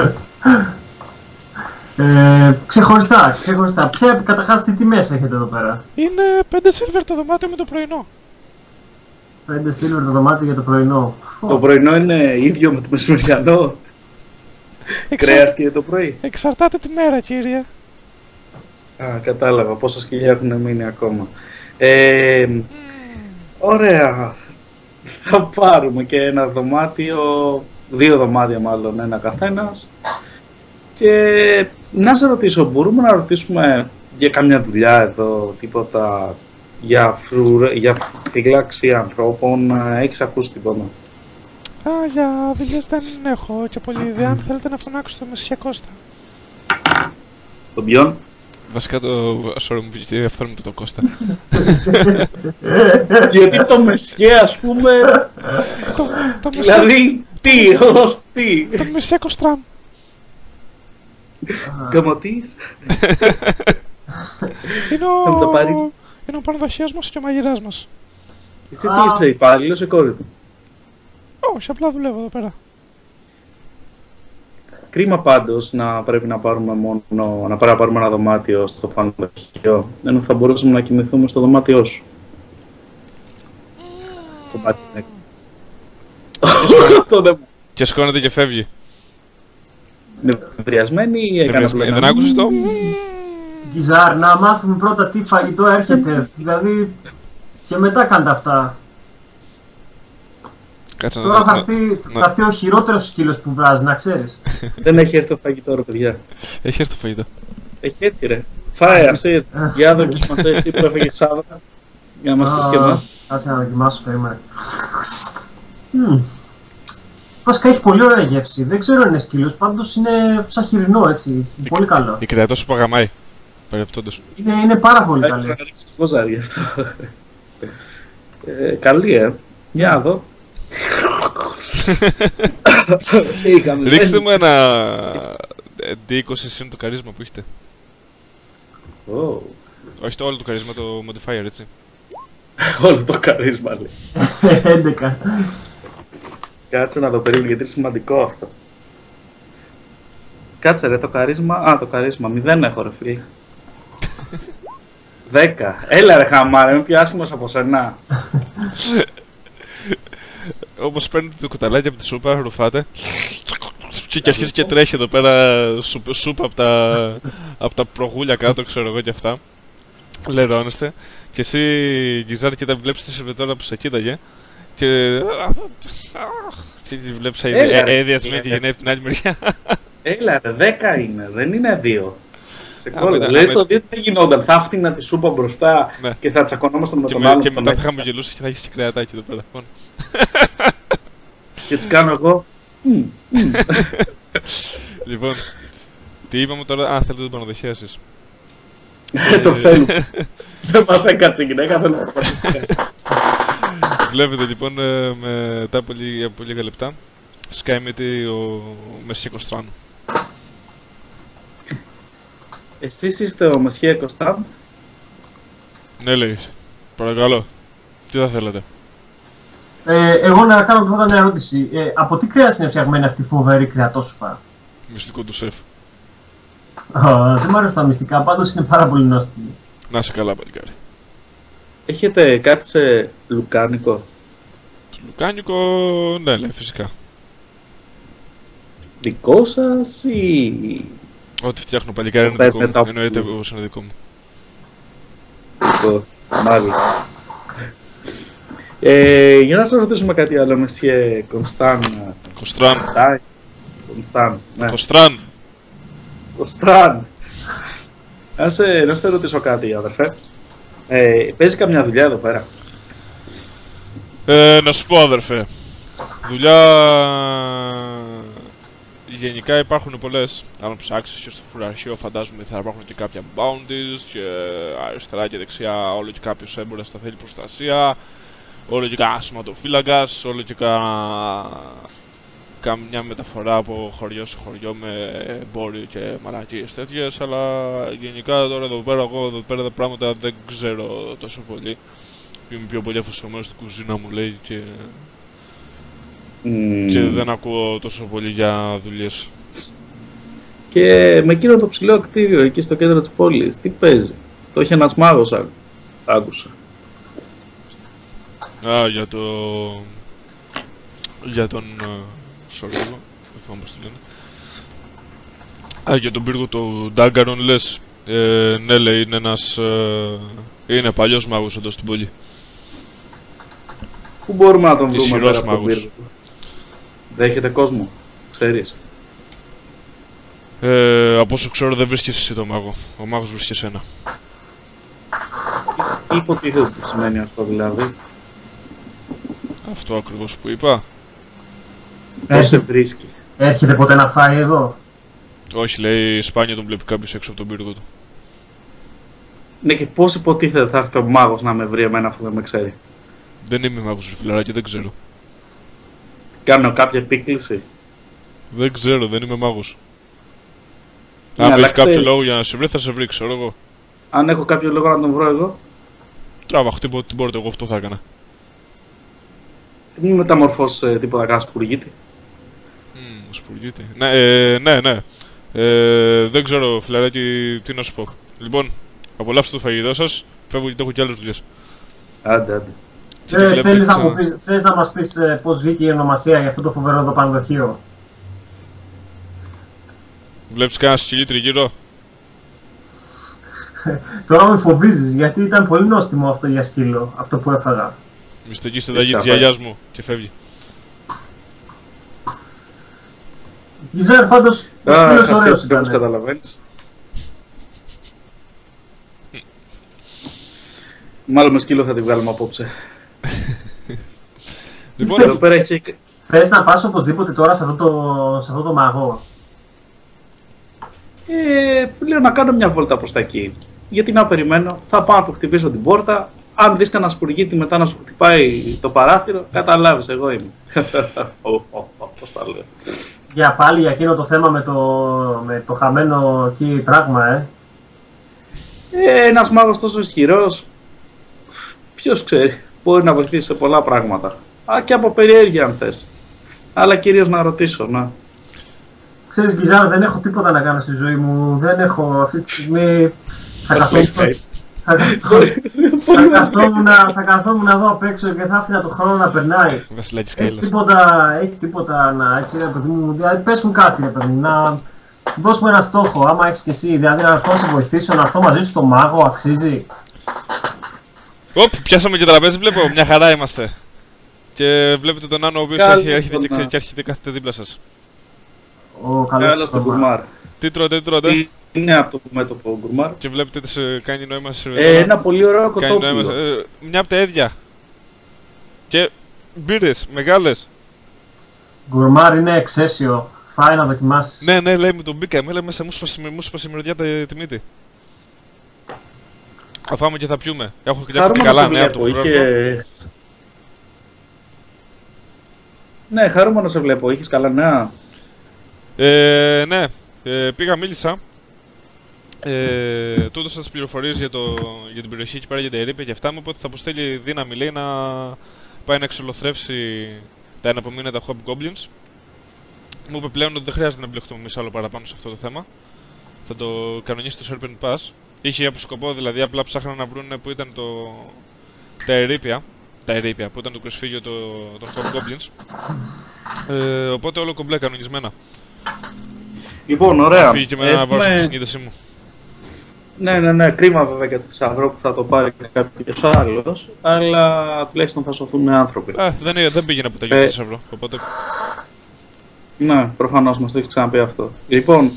ε, ξεχωριστά, ξεχωριστά. Ποια καταρχάς τι τιμές έχετε εδώ πέρα? Είναι πέντε silver το δωμάτιο με το πρωινό. πέντε silver το δωμάτιο για το πρωινό. Το πρωινό είναι ίδιο με το μεσημεριανό. Εξα... Κρέας και το πρωί. Εξαρτάται τη μέρα, κύριε. Α, κατάλαβα πόσα σκυλιά έχουν μείνει ακόμα. Ε, mm. Ωραία. Θα πάρουμε και ένα δωμάτιο, δύο δωμάτια μάλλον, ένα καθένας. Και να σε ρωτήσω, μπορούμε να ρωτήσουμε για καμιά δουλειά εδώ, τίποτα για, φρουρε, για φυλάξη ανθρώπων, έχεις ακούσει τίποτα? Α, για δουλειές δεν έχω και πολύ ιδέα. Αν θέλετε να φωνάξω το Μεσσία Κώστα. Τον ποιον? Βασικά το... sorry μου βγήκε αυθόρμητο το Κώστα. Γιατί το Μεσσία, ας πούμε... το, το δηλαδή, τι, ως τι? Το Μεσσία Κωστράμ. Καμωτής. Είναι ο... Θα το πάρει. Είναι ο πανδοχέας μας και ο μαγειράς μας. Εσύ τι είσαι, υπάλληλος ή κόρη του? Όχι, απλά δουλεύω εδώ πέρα. Κρίμα πάντως να πρέπει να πάρουμε μόνο, να πάρουμε ένα δωμάτιο στο πανδοχείο, ενώ θα μπορούσαμε να κοιμηθούμε στο δωμάτιό σου. Mm. Και σκόνεται και φεύγει. Νευριασμένη ή έκανα πλέον? Δεν άκουσες το? Γκιζάρ, να μάθουμε πρώτα τι φαγητό έρχεται, δηλαδή και μετά κάντε αυτά. Κάτσε Τώρα να... θα έρθει, να... θα έρθει ο χειρότερος σκύλος που βράζει, να ξέρεις. Δεν έχει έρθει το φαγητό ρε παιδιά. Έχει έρθει το φαγητό. Έχει έρθει ρε. Φάε αυτή, για δοκίμασε εσύ που έφεγες Σάββατα. Για να μας πεις και εμάς. Κάτσε να δοκιμάσω, περίμενε. Βασικά έχει πολύ ωραία γεύση. Δεν ξέρω αν είναι σκύλος, πάντως είναι σαν χοιρινό έτσι. Η, πολύ καλό. Η κρεατός σου παγαμάει. Παρεπτόντως. Είναι, είναι πάρα πολύ καλή. Θα ρίξεις το ζάρι αυτό. ε, καλή ε. Για να δω. Ρίξτε μου ένα ντι είκοσι συν το καρίσμα που έχετε. Oh. Όχι το όλο το καρίσμα, το modifier έτσι. Όλο το καρίσμα λέει. έντεκα. Κάτσε να το περίμενε γιατί είναι σημαντικό αυτό. Κάτσε ρε το καρίσμα. Α, το καρίσμα. Μηδέν έχω ρε φίλε. Δέκα. Έλα ρε χαμάρε, είμαι πιο άσχημος από σένα. Όπως παίρνετε το κουταλάκι από τη σούπα, ρουφάτε και, και αρχίζει και τρέχει εδώ πέρα σούπα, σούπα από τα, από τα προγούλια κάτω, ξέρω εγώ και αυτά. Λερώνεστε και εσύ Γκιζάρ και τα βλέπεις τη σερβιτόρα που σε κοίταγε και... και τη βλέπεις αδιασμένη και γεννάει από την άλλη μεριά. Έλα ρε, δέκα είναι, δεν είναι δύο. Λες το δύο τι θα γινόταν, θα άφτινα τη σούπα μπροστά και θα τσακωνόμασταν με τον άλλο. Και μετά θα χαμογελούσε και θα έχεις και κρεατάκι εδώ πέρα. Και έτσι κάνω εγώ. Λοιπόν, τι είπαμε τώρα, α, θέλετε τον πανοδοχέα εσείς. Το θέλουμε. Δεν μας έκατσε η γυναίκα, θέλω να πω. Βλέπετε λοιπόν μετά από λίγα λεπτά σκάιμεται ο Μεσσία Κωστράν. Εσείς είστε ο Μεσσία Κωστράν? Ναι λέγεις, παρακαλώ, τι θα θέλετε? Ε, εγώ να κάνω πρώτα μια ερώτηση. Ε, από τι κρέας είναι φτιαγμένη αυτή η φοβερή κρεατόσουπα? Μυστικό του σεφ. Oh, δεν μου αρέσουν τα μυστικά, πάντως είναι πάρα πολύ νόστιμη. Να είσαι καλά, παλικάρι. Έχετε κάτι σε λουκάνικο? Λουκάνικο, ναι, λέει, φυσικά. Δικό σας ή... Ό,τι φτιάχνω παλικάρι είναι δικό μου, εννοείται όπως είναι δικό μου. Δικό, μάλιστα. Ε, για να σας ρωτήσουμε κάτι άλλο, Μεσιέ Κωνστάν. Κοστράν. Κωνστάν, ναι. Κοστράν. Κωνστάν. Να σε, να σε ρωτήσω κάτι, αδερφέ. Ε, παίζει καμιά δουλειά εδώ πέρα? Ε, να σου πω, αδερφέ. Δουλειά... Γενικά υπάρχουν πολλές. Αν ψάξεις και στο φουραρχείο, φαντάζομαι θα υπάρχουν και κάποια bounties και αριστερά και δεξιά όλο και κάποιος έμπορας θα θέλει προστασία. Όλο και κανένα σηματοφύλακας, όλο και κανένα... καμιά μεταφορά από χωριό σε χωριό με εμπόριο και μαλακίες τέτοιες, αλλά γενικά τώρα εδώ πέρα, εγώ εδώ πέρα τα πράγματα δεν ξέρω τόσο πολύ. Είμαι πιο πολύ αφοσιωμένος στην κουζίνα μου, λέει, και... Mm. και δεν ακούω τόσο πολύ για δουλειές. Και με εκείνο το ψηλό κτίριο εκεί στο κέντρο της πόλης, τι παίζει? Το είχε ένας μάγος, ά... άκουσα. Α, για το... για τον... Σωρίγο, δεν θυμάμαι πώς το λένε. Α, για τον πύργο του Ντάγκαρον λες. Ε, ναι, λέει, είναι ένας... Ε, είναι παλιός μάγος εδώ στην πόλη. Πού μπορούμε να τον βρούμε Ισχυρός πέρα από τον μάγος. πύργο? Δέχεται κόσμο, ξέρεις? Ε, από όσο ξέρω δεν βρίσκεσαι εσύ το μάγο. Ο μάγος βρίσκει εσένα. Τι υποτίθεται ότι σημαίνει αυτό δηλαδή? Αυτό ακριβώς που είπα. Πώς σε βρίσκει? Έρχεται ποτέ να φάει εδώ? Όχι, λέει, σπάνια τον βλέπει κάποιος έξω από τον πύργο του. Ναι, και πώς υποτίθεται θα έρθει ο μάγος να με βρει εμένα αφού δεν με ξέρει? Δεν είμαι μάγος, ρε φιλαράκι, δεν ξέρω. Κάνω κάποια επίκληση? Δεν ξέρω, δεν είμαι μάγος. Ναι, Αν αλλά έχει κάποιο ξέρεις. λόγο για να σε βρει, θα σε βρει, ξέρω εγώ. Αν έχω κάποιο λόγο να τον βρω εγώ, Τράβα, χτύπω την πόρτα, εγώ αυτό θα έκανα. μην μεταμορφώσει ε, τίποτα κάνα σπουργίτη. Μμμ, σπουργίτη. Ναι, ε, ναι, ναι. Ε, δεν ξέρω, φιλαράκι, τι να σου πω. Λοιπόν, απολαύστε το φαγητό σας. Φεύγω γιατί έχω και άλλες δουλειές. Άντε, άντε. Και Ε, βλέπετε θέλεις, να ξανά. μου πεις, θες να μας πεις ε, πώς βγήκε η ονομασία για αυτό το φοβερό εδώ πανδοχείο? Βλέπεις κανένα σκυλί τριγύρω? Τώρα με φοβίζεις, γιατί ήταν πολύ νόστιμο αυτό για σκύλο, αυτό που έφαγα. Μυστική συνταγή της Έχει γιαγιάς μου και φεύγει. Γιζάρ, πάντως, ο σκύλος ωραίος Όπως ήταν. καταλαβαίνεις. Μάλλον με σκύλο θα τη βγάλουμε απόψε. Λοιπόν, Εδώ πέρα έχει... Θες να πας οπωσδήποτε τώρα σε αυτό το, σε αυτό το μαγό? Ε, λέω να κάνω μια βόλτα προς τα εκεί. Γιατί να περιμένω, θα πάω να του χτυπήσω την πόρτα. Αν δεις κανένα σπουργίτη μετά να σου χτυπάει το παράθυρο, καταλάβεις, εγώ είμαι. Πώς τα λέω. Για πάλι για εκείνο το θέμα με το, με το χαμένο εκεί πράγμα, ε. Ε, ένας μάγος τόσο ισχυρός, ποιος ξέρει, μπορεί να βοηθήσει σε πολλά πράγματα. Α, και από περιέργεια αν θες. Αλλά κυρίως να ρωτήσω, να. Ξέρεις, Γκυζάρ, δεν έχω τίποτα να κάνω στη ζωή μου. Δεν έχω αυτή τη στιγμή. Θα καθόμουν, θα, θα, καθόμουν, θα καθόμουν εδώ απ' έξω και θα άφηνα το χρόνο να περνάει. Βασιλάκης Έχεις Καΐλας. τίποτα, έχεις τίποτα να, έτσι, ρε παιδί μου, δηλαδή πες μου κάτι, ρε παιδί μου, να δώσουμε ένα στόχο, άμα έχεις και εσύ, δηλαδή να έρθω να σε βοηθήσω, να έρθω μαζί σου στο μάγο, αξίζει. Οπ, πιάσαμε και τραπέζι, βλέπω, μια χαρά είμαστε. Και βλέπετε τον Άνω ο οποίος Καλώς έχει- έρχεται τον και Άνω. ξε- και έρχεται κάθεται δίπλα σας. Ο καλός Καλώς τον Γκουρμάρ. Τι τρώτε, τι τρώτε. Είναι από το μέτωπο ο Γκουρμάρ. Και βλέπετε τι σε κάνει νόημα σε Ε, ένα πολύ ωραίο κάνει νόημα. κοτόπουλο. ε, Μια από τα ίδια. Και μπύρες, μεγάλες. Γκουρμάρ είναι εξαίσιο, φάει να δοκιμάσεις. Ναι, ναι, λέει, μου τον μπήκαμε, λέει μέσα, μου σπάσει μου σπάσει η μυρωδιά τα- τη μύτη. Θα φάμε και θα πιούμε. Έχω και Χαρούμενο καλά σε νέα από βλέπω, το πρόεδρο. είχε... Ναι, χαρούμενο σε βλέπω, είχες καλά νέα. Ε, ναι, ε, πήγα, μίλησα. Ε, του έδωσα τις πληροφορίες για, το, για την περιοχή εκεί πέρα, για τα ερείπια και αυτά μου, οπότε θα αποστέλει δύναμη, λέει, να πάει να εξολοθρεύσει τα εναπομείνατα Hobgoblins. Μου είπε πλέον ότι δεν χρειάζεται να μπλεχτούμε εμείς άλλο παραπάνω σε αυτό το θέμα. Θα το κανονίσει το Serpent Pass. Είχε από σκοπό δηλαδή, απλά ψάχναν να βρουν που ήταν το, τα ερείπια, τα ερείπια που ήταν το κρυσφύγιο το, των Hobgoblins. Ε, οπότε όλο κομπλέ κανονισμένα. Λοιπόν, ωραία. Φύγει και με ένα βάρος στη συνείδησή μου. Ναι, ναι, ναι, κρίμα βέβαια για το Θησαυρό που θα το πάρει κάποιος άλλος, αλλά τουλάχιστον θα σωθούν άνθρωποι. Ε, δεν, δεν πήγαινε από τα γιο του Θησαυρό, οπότε... Ναι, προφανώς μας το έχει ξαναπεί αυτό. Λοιπόν,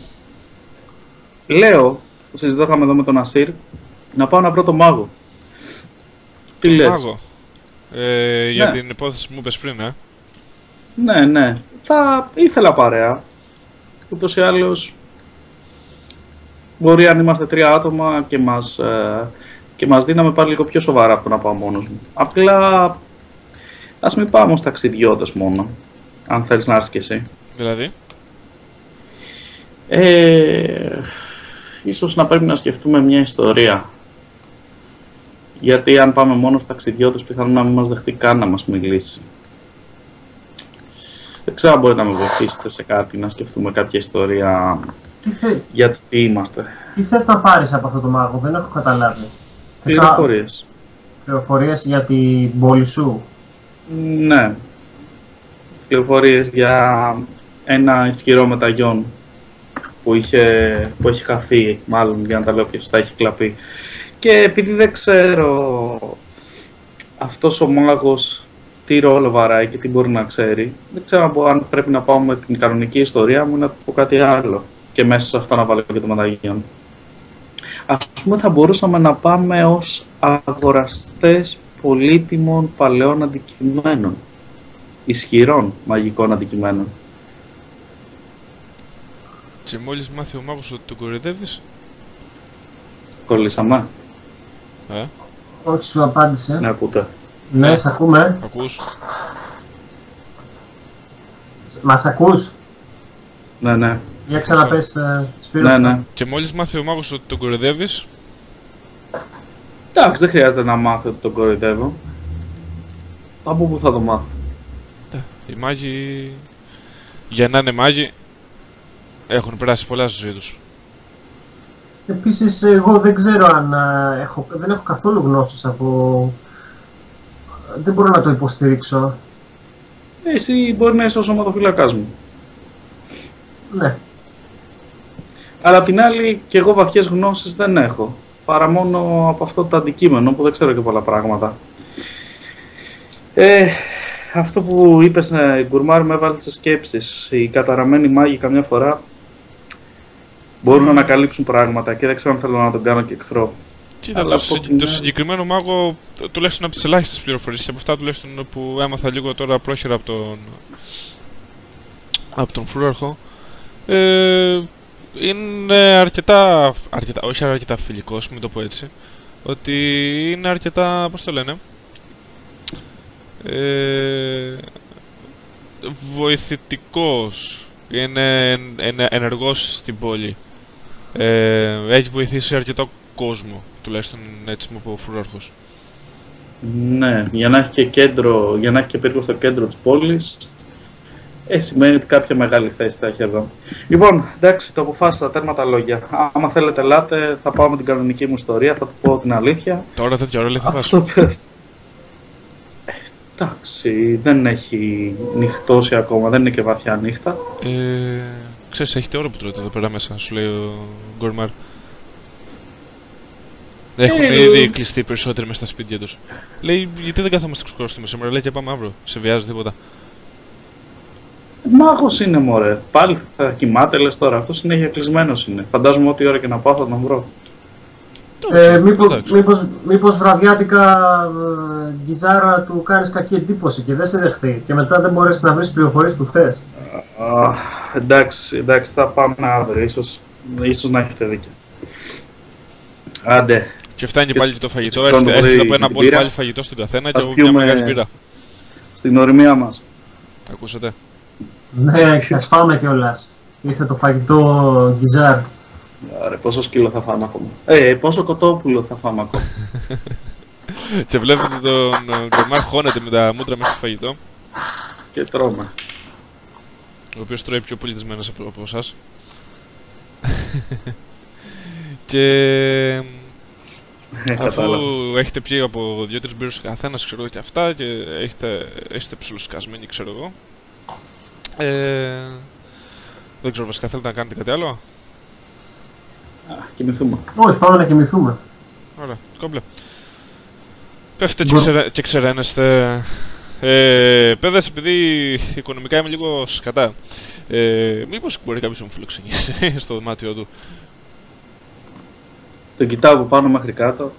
λέω, συζητάγαμε εδώ με τον Ασίρ, να πάω να βρω τον μάγο. Τι λες? Μάγο. Ε, για Ναι. την υπόθεση που μου είπες πριν, ε. Ναι, ναι. Θα ήθελα παρέα. Ούτως ή άλλως, μπορεί αν είμαστε τρία άτομα και μας, ε, και μας δίναμε πάλι λίγο πιο σοβαρά από το να πάω μόνος μου. Απλά, ας μην πάμε ως ταξιδιώτες μόνο, αν θέλεις να έρθεις κι εσύ. Δηλαδή. Ε, ίσως να πρέπει να σκεφτούμε μια ιστορία. Γιατί αν πάμε μόνο ως ταξιδιώτες, πιθανόν να μην μας δεχτεί καν να μας μιλήσει. Δεν ξέρω αν μπορείτε να με βοηθήσετε σε κάτι, να σκεφτούμε κάποια ιστορία Τι, θε... για το τι είμαστε. τι θες να πάρεις από αυτό το μάγο, δεν έχω καταλάβει. Θες να- Πληροφορίες. Πληροφορίες για την πόλη σου. Ναι. Πληροφορίες για ένα ισχυρό μεταγιόν που είχε, που έχει χαθεί, μάλλον για να τα λέω πιο σωστά, έχει κλαπεί. Και επειδή δεν ξέρω αυτός ο μάγος τι ρόλο βαράει και τι μπορεί να ξέρει, δεν ξέρω αν, μπορώ- αν πρέπει να πάω με την κανονική ιστορία μου ή να του πω κάτι άλλο και μέσα σε αυτό να βάλω και το μεταγιόν. Ας πούμε θα μπορούσαμε να πάμε ως αγοραστές πολύτιμων παλαιών αντικειμένων, ισχυρών μαγικών αντικειμένων. Και μόλις μάθει ο μάγος ότι τον κοροϊδεύεις, Κολλήσαμε, ε, Όχι, σου απάντησε. να ακούτε. Ναι, σ' ακούμε. ακούς. Μας ακούς? Ναι, ναι, Για ξαναπες, ε, Σπύρο. ναι, ναι. Και μόλις μάθει ο μάγος ότι τον κοροϊδεύεις, Εντάξει, δεν χρειάζεται να μάθω ότι τον κοροϊδεύω. Από πού θα το μάθω? οι μάγοι, για να είναι μάγοι, έχουν περάσει πολλά στη ζωή τους. Επίσης, εγώ δεν ξέρω αν ε, έχω, δεν έχω καθόλου γνώσεις από... Δεν μπορώ να το υποστηρίξω. Εσύ μπορεί να είσαι ο σωματοφύλακας μου. Ναι. Αλλά απ' την άλλη, και εγώ βαθιές γνώσεις δεν έχω. Παρά μόνο από αυτό το αντικείμενο που δεν ξέρω και πολλά πράγματα. Ε, αυτό που είπες, ε, Γκουρμάρ, με έβαλε σε σκέψεις. Οι καταραμένοι μάγοι καμιά φορά μπορούν να ανακαλύψουν πράγματα και δεν ξέρω αν θέλω να τον κάνω και εχθρό. Κοίτα, Αλλά το, από συ- την το άλλη- συγκεκριμένο μάγο, το- τουλάχιστον από τις ελάχιστες πληροφορίες και από αυτά τουλάχιστον που έμαθα λίγο τώρα πρόχειρα από τον, από τον φρούραρχο, ε, είναι αρκετά, αρκετά, όχι αρκετά φιλικός, μην το πω έτσι, ότι είναι αρκετά, πώς το λένε, ε, βοηθητικός, είναι, είναι ενεργός στην πόλη. Ε, έχει βοηθήσει αρκετό κόσμο, τουλάχιστον έτσι μου είπε ο φρούραρχος. Ναι, για να έχει και κέντρο, για να έχει και περίπου στο κέντρο της πόλης, ε, σημαίνει ότι κάποια μεγάλη θέση θα έχει εδώ. Λοιπόν, εντάξει, το αποφάσισα, τέρμα τα λόγια. Άμα θέλετε, ελάτε, θα πάω με την κανονική μου ιστορία, θα του πω την αλήθεια. Τώρα τέτοια ώρα λέει θα Αυτό φας. που... Ε, εντάξει, δεν έχει νυχτώσει ακόμα, δεν είναι και βαθιά νύχτα. Ε, ξέρεις, έχετε ώρα που τρώτε εδώ πέρα μέσα, σου λέει ο Γκορμάρ. Έχουν Ε, ήδη κλειστεί οι περισσότεροι μέσα στα σπίτια τους. Λέει, γιατί δεν κάθομαστε ξεκουραστούμε σήμερα, λέει και πάμε αύριο. Σε βιάζει τίποτα. Μάγος είναι, μωρέ. Πάλι θα κοιμάται, λες τώρα. Αυτό συνέχεια κλεισμένος είναι. Φαντάζομαι ό,τι ώρα και να πάω θα τον βρω. Ε, μήπως, εντάξει. μήπως, μήπως βραδιάτικα ε, γκυζάρα του κάνεις κακή εντύπωση και δεν σε δεχτεί και μετά δεν μπορείς να βρεις πληροφορίες που θες. Α, εντάξει, εντάξει, θα πάμε αύριο. Ίσως, ίσως να έχετε δίκιο. Άντε. Και φτάνει Και- πάλι και το φαγητό. και Έρχεται, το πρωί έρχεται από ένα την μπολ πύρα. πάλι φαγητό στον καθένα και Ας από μια πιούμε- μεγάλη πύρα. Στην ορειμία μας. Ακούσατε. Ναι, ας φάμε κιόλας. Ήρθε το φαγητό γκυζάρ. Άρα, πόσο σκύλο θα φάμε ακόμα. Ε, πόσο κοτόπουλο θα φάμε ακόμα. Και βλέπετε τον Γκορμάρ χώνεται με τα μούτρα μέσα στο φαγητό. Και τρώμε. Ο οποίος τρώει πιο πολιτισμένος από, από εσάς. Και Αφού έχετε πιει από δύο τρεις μπύρες καθένας, ξέρω εγώ και αυτά, και έχετε, είστε ψιλοσκασμένοι, ξέρω εγώ. Ε, δεν ξέρω, βασικά θέλετε να κάνετε κάτι άλλο? Α, κοιμηθούμε. Όχι, πάμε να κοιμηθούμε. Ωραία, κόμπλε. Πέφτε και, ξερε, και ξεραίνεστε. Ε, παιδες, επειδή οικονομικά είμαι λίγο σκατά, ε, μήπως μπορεί κάποιος να μου φιλοξενήσει στο δωμάτιο του? Τον κοιτάω από πάνω μέχρι κάτω.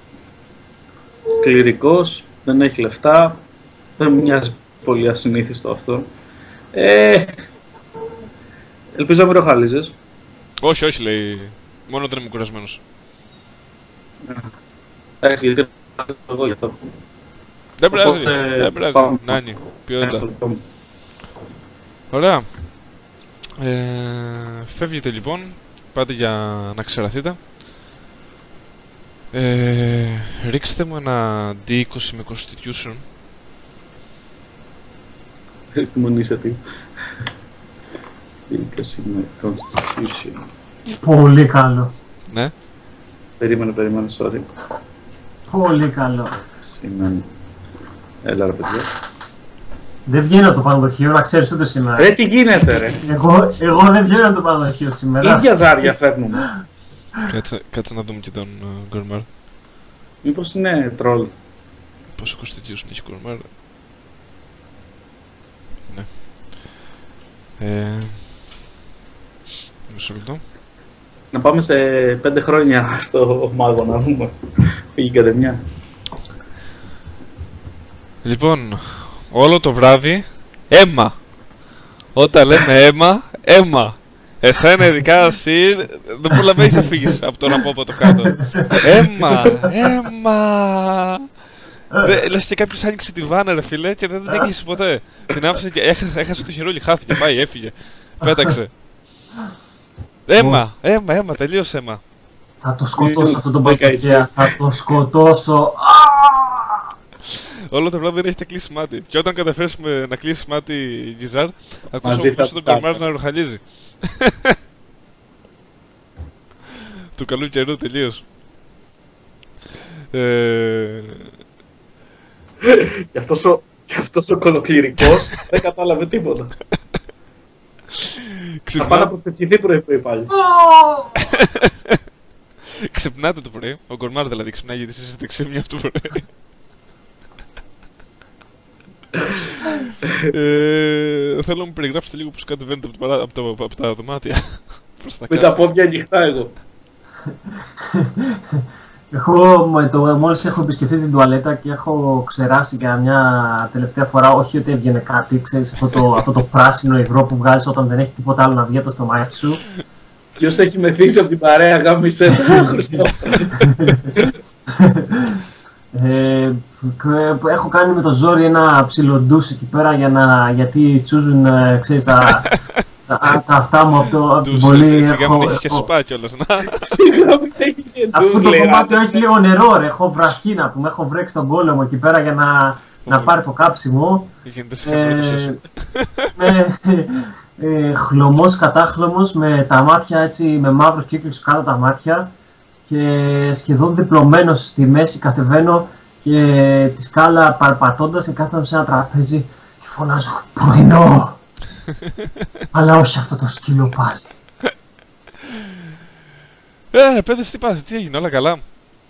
Κληρικός, δεν έχει λεφτά. Δεν μου μοιάζει πολύ ασυνήθιστο αυτό. Ε, ελπίζω να μην ροχαλίζεις. Όχι, όχι, λέει. Μόνο όταν είμαι κουρασμένος. Εντάξει, γιατί εγώ γι' αυτό. Δεν πειράζει, δεν πειράζει. Νάνι, ποιότητα. Ωραία. Ε, φεύγετε λοιπόν, πάτε για να ξεραθείτε. Ε, ρίξτε μου ένα ντι είκοσι με Constitution. Εκτιμονήσατε. ντι είκοσι με Constitution. Πολύ καλό. Ναι. Περίμενε, περίμενε, sorry. Πολύ καλό. Σημαίνει. Έλα ρε παιδιά. Δεν βγαίνω το πανδοχείο, να ξέρεις ούτε σήμερα. Ρε τι γίνεται ρε. Εγώ, εγώ δεν βγαίνω το πανδοχείο σήμερα. Ίδια ζάρια φέρνουμε. Κάτσε, κάτσε να δούμε και τον uh, Γκορμάρ. Μήπως είναι τρόλ. Πόσο Constitution έχει Γκορμάρ? Ναι. Ε, μισό λεπτό. Να πάμε σε πέντε χρόνια στο μάγο να δούμε. Φύγει κατεμιά. Λοιπόν, όλο το βράδυ, αίμα. Όταν λέμε αίμα, αίμα. Εσένα ειδικά εσύ δεν προλαβαίνεις να φύγεις από τον από το κάτω. Αίμα, αίμα. Λες και κάποιος άνοιξε τη βάνα ρε φίλε και δεν την έκλεισε ποτέ. Την άφησε και έχασε το χερούλι, χάθηκε, πάει, έφυγε. Πέταξε. Αίμα, αίμα, αίμα, τελείως αίμα. Θα το σκοτώσω αυτό τον παπαγιά, θα το σκοτώσω. Όλο το βράδυ δεν έχετε κλείσει μάτι. Και όταν καταφέρεις να κλείσεις μάτι Γκιζάρ, ακούσαμε πίσω τον Γκορμάρ να ροχαλίζει. Του καλού καιρού τελείως. Ε... Και αυτός ο, αυτός ο κολοκληρικός δεν κατάλαβε τίποτα. Ξυπνά... Θα πάει να προσευχηθεί πρωί-πρωί πάλι. Ξυπνάτε το πρωί, ο Γκορμάρ δηλαδή ξυπνάει γιατί εσείς είστε ξύπνοι από το πρωί. ε, θέλω να μου περιγράψετε λίγο πώς κατεβαίνετε από, παρά... από, το... από τα δωμάτια. Με τα πόδια ανοιχτά εγώ. Εγώ με το, μόλις έχω επισκεφτεί την τουαλέτα και έχω ξεράσει για μια τελευταία φορά, όχι ότι έβγαινε κάτι, ξέρεις αυτό το, αυτό το πράσινο υγρό που βγάζεις όταν δεν έχει τίποτα άλλο να βγει από το στομάχι σου. Ποιος έχει μεθύσει από την παρέα, γάμισε τα Χριστό. Ε, έχω κάνει με το ζόρι ένα ψιλοντούς εκεί πέρα για να, γιατί τσούζουν, ξέρεις, τα, τα, τα αυτά μου από, το, από την πολύ. Σιγά μην έχεις και σπά κιόλας, να. Σιγά μην έχεις και ντους, αυτό το κομμάτι έχει λίγο νερό ρε, έχω βραχή να πούμε, έχω βρέξει τον κόλεμο εκεί πέρα για να, να πάρει το κάψιμο. ε, με, ε, χλωμός κατάχλωμος με τα μάτια έτσι, με μαύρους κύκλους κάτω τα μάτια και σχεδόν διπλωμένος στη μέση κατεβαίνω και τη σκάλα παρπατώντας και κάθομαι σε ένα τραπέζι και φωνάζω πρωινό. Αλλά όχι αυτό το σκύλο πάλι. Ε, ρε παιδες, τι πάθετε, τι έγινε, όλα καλά?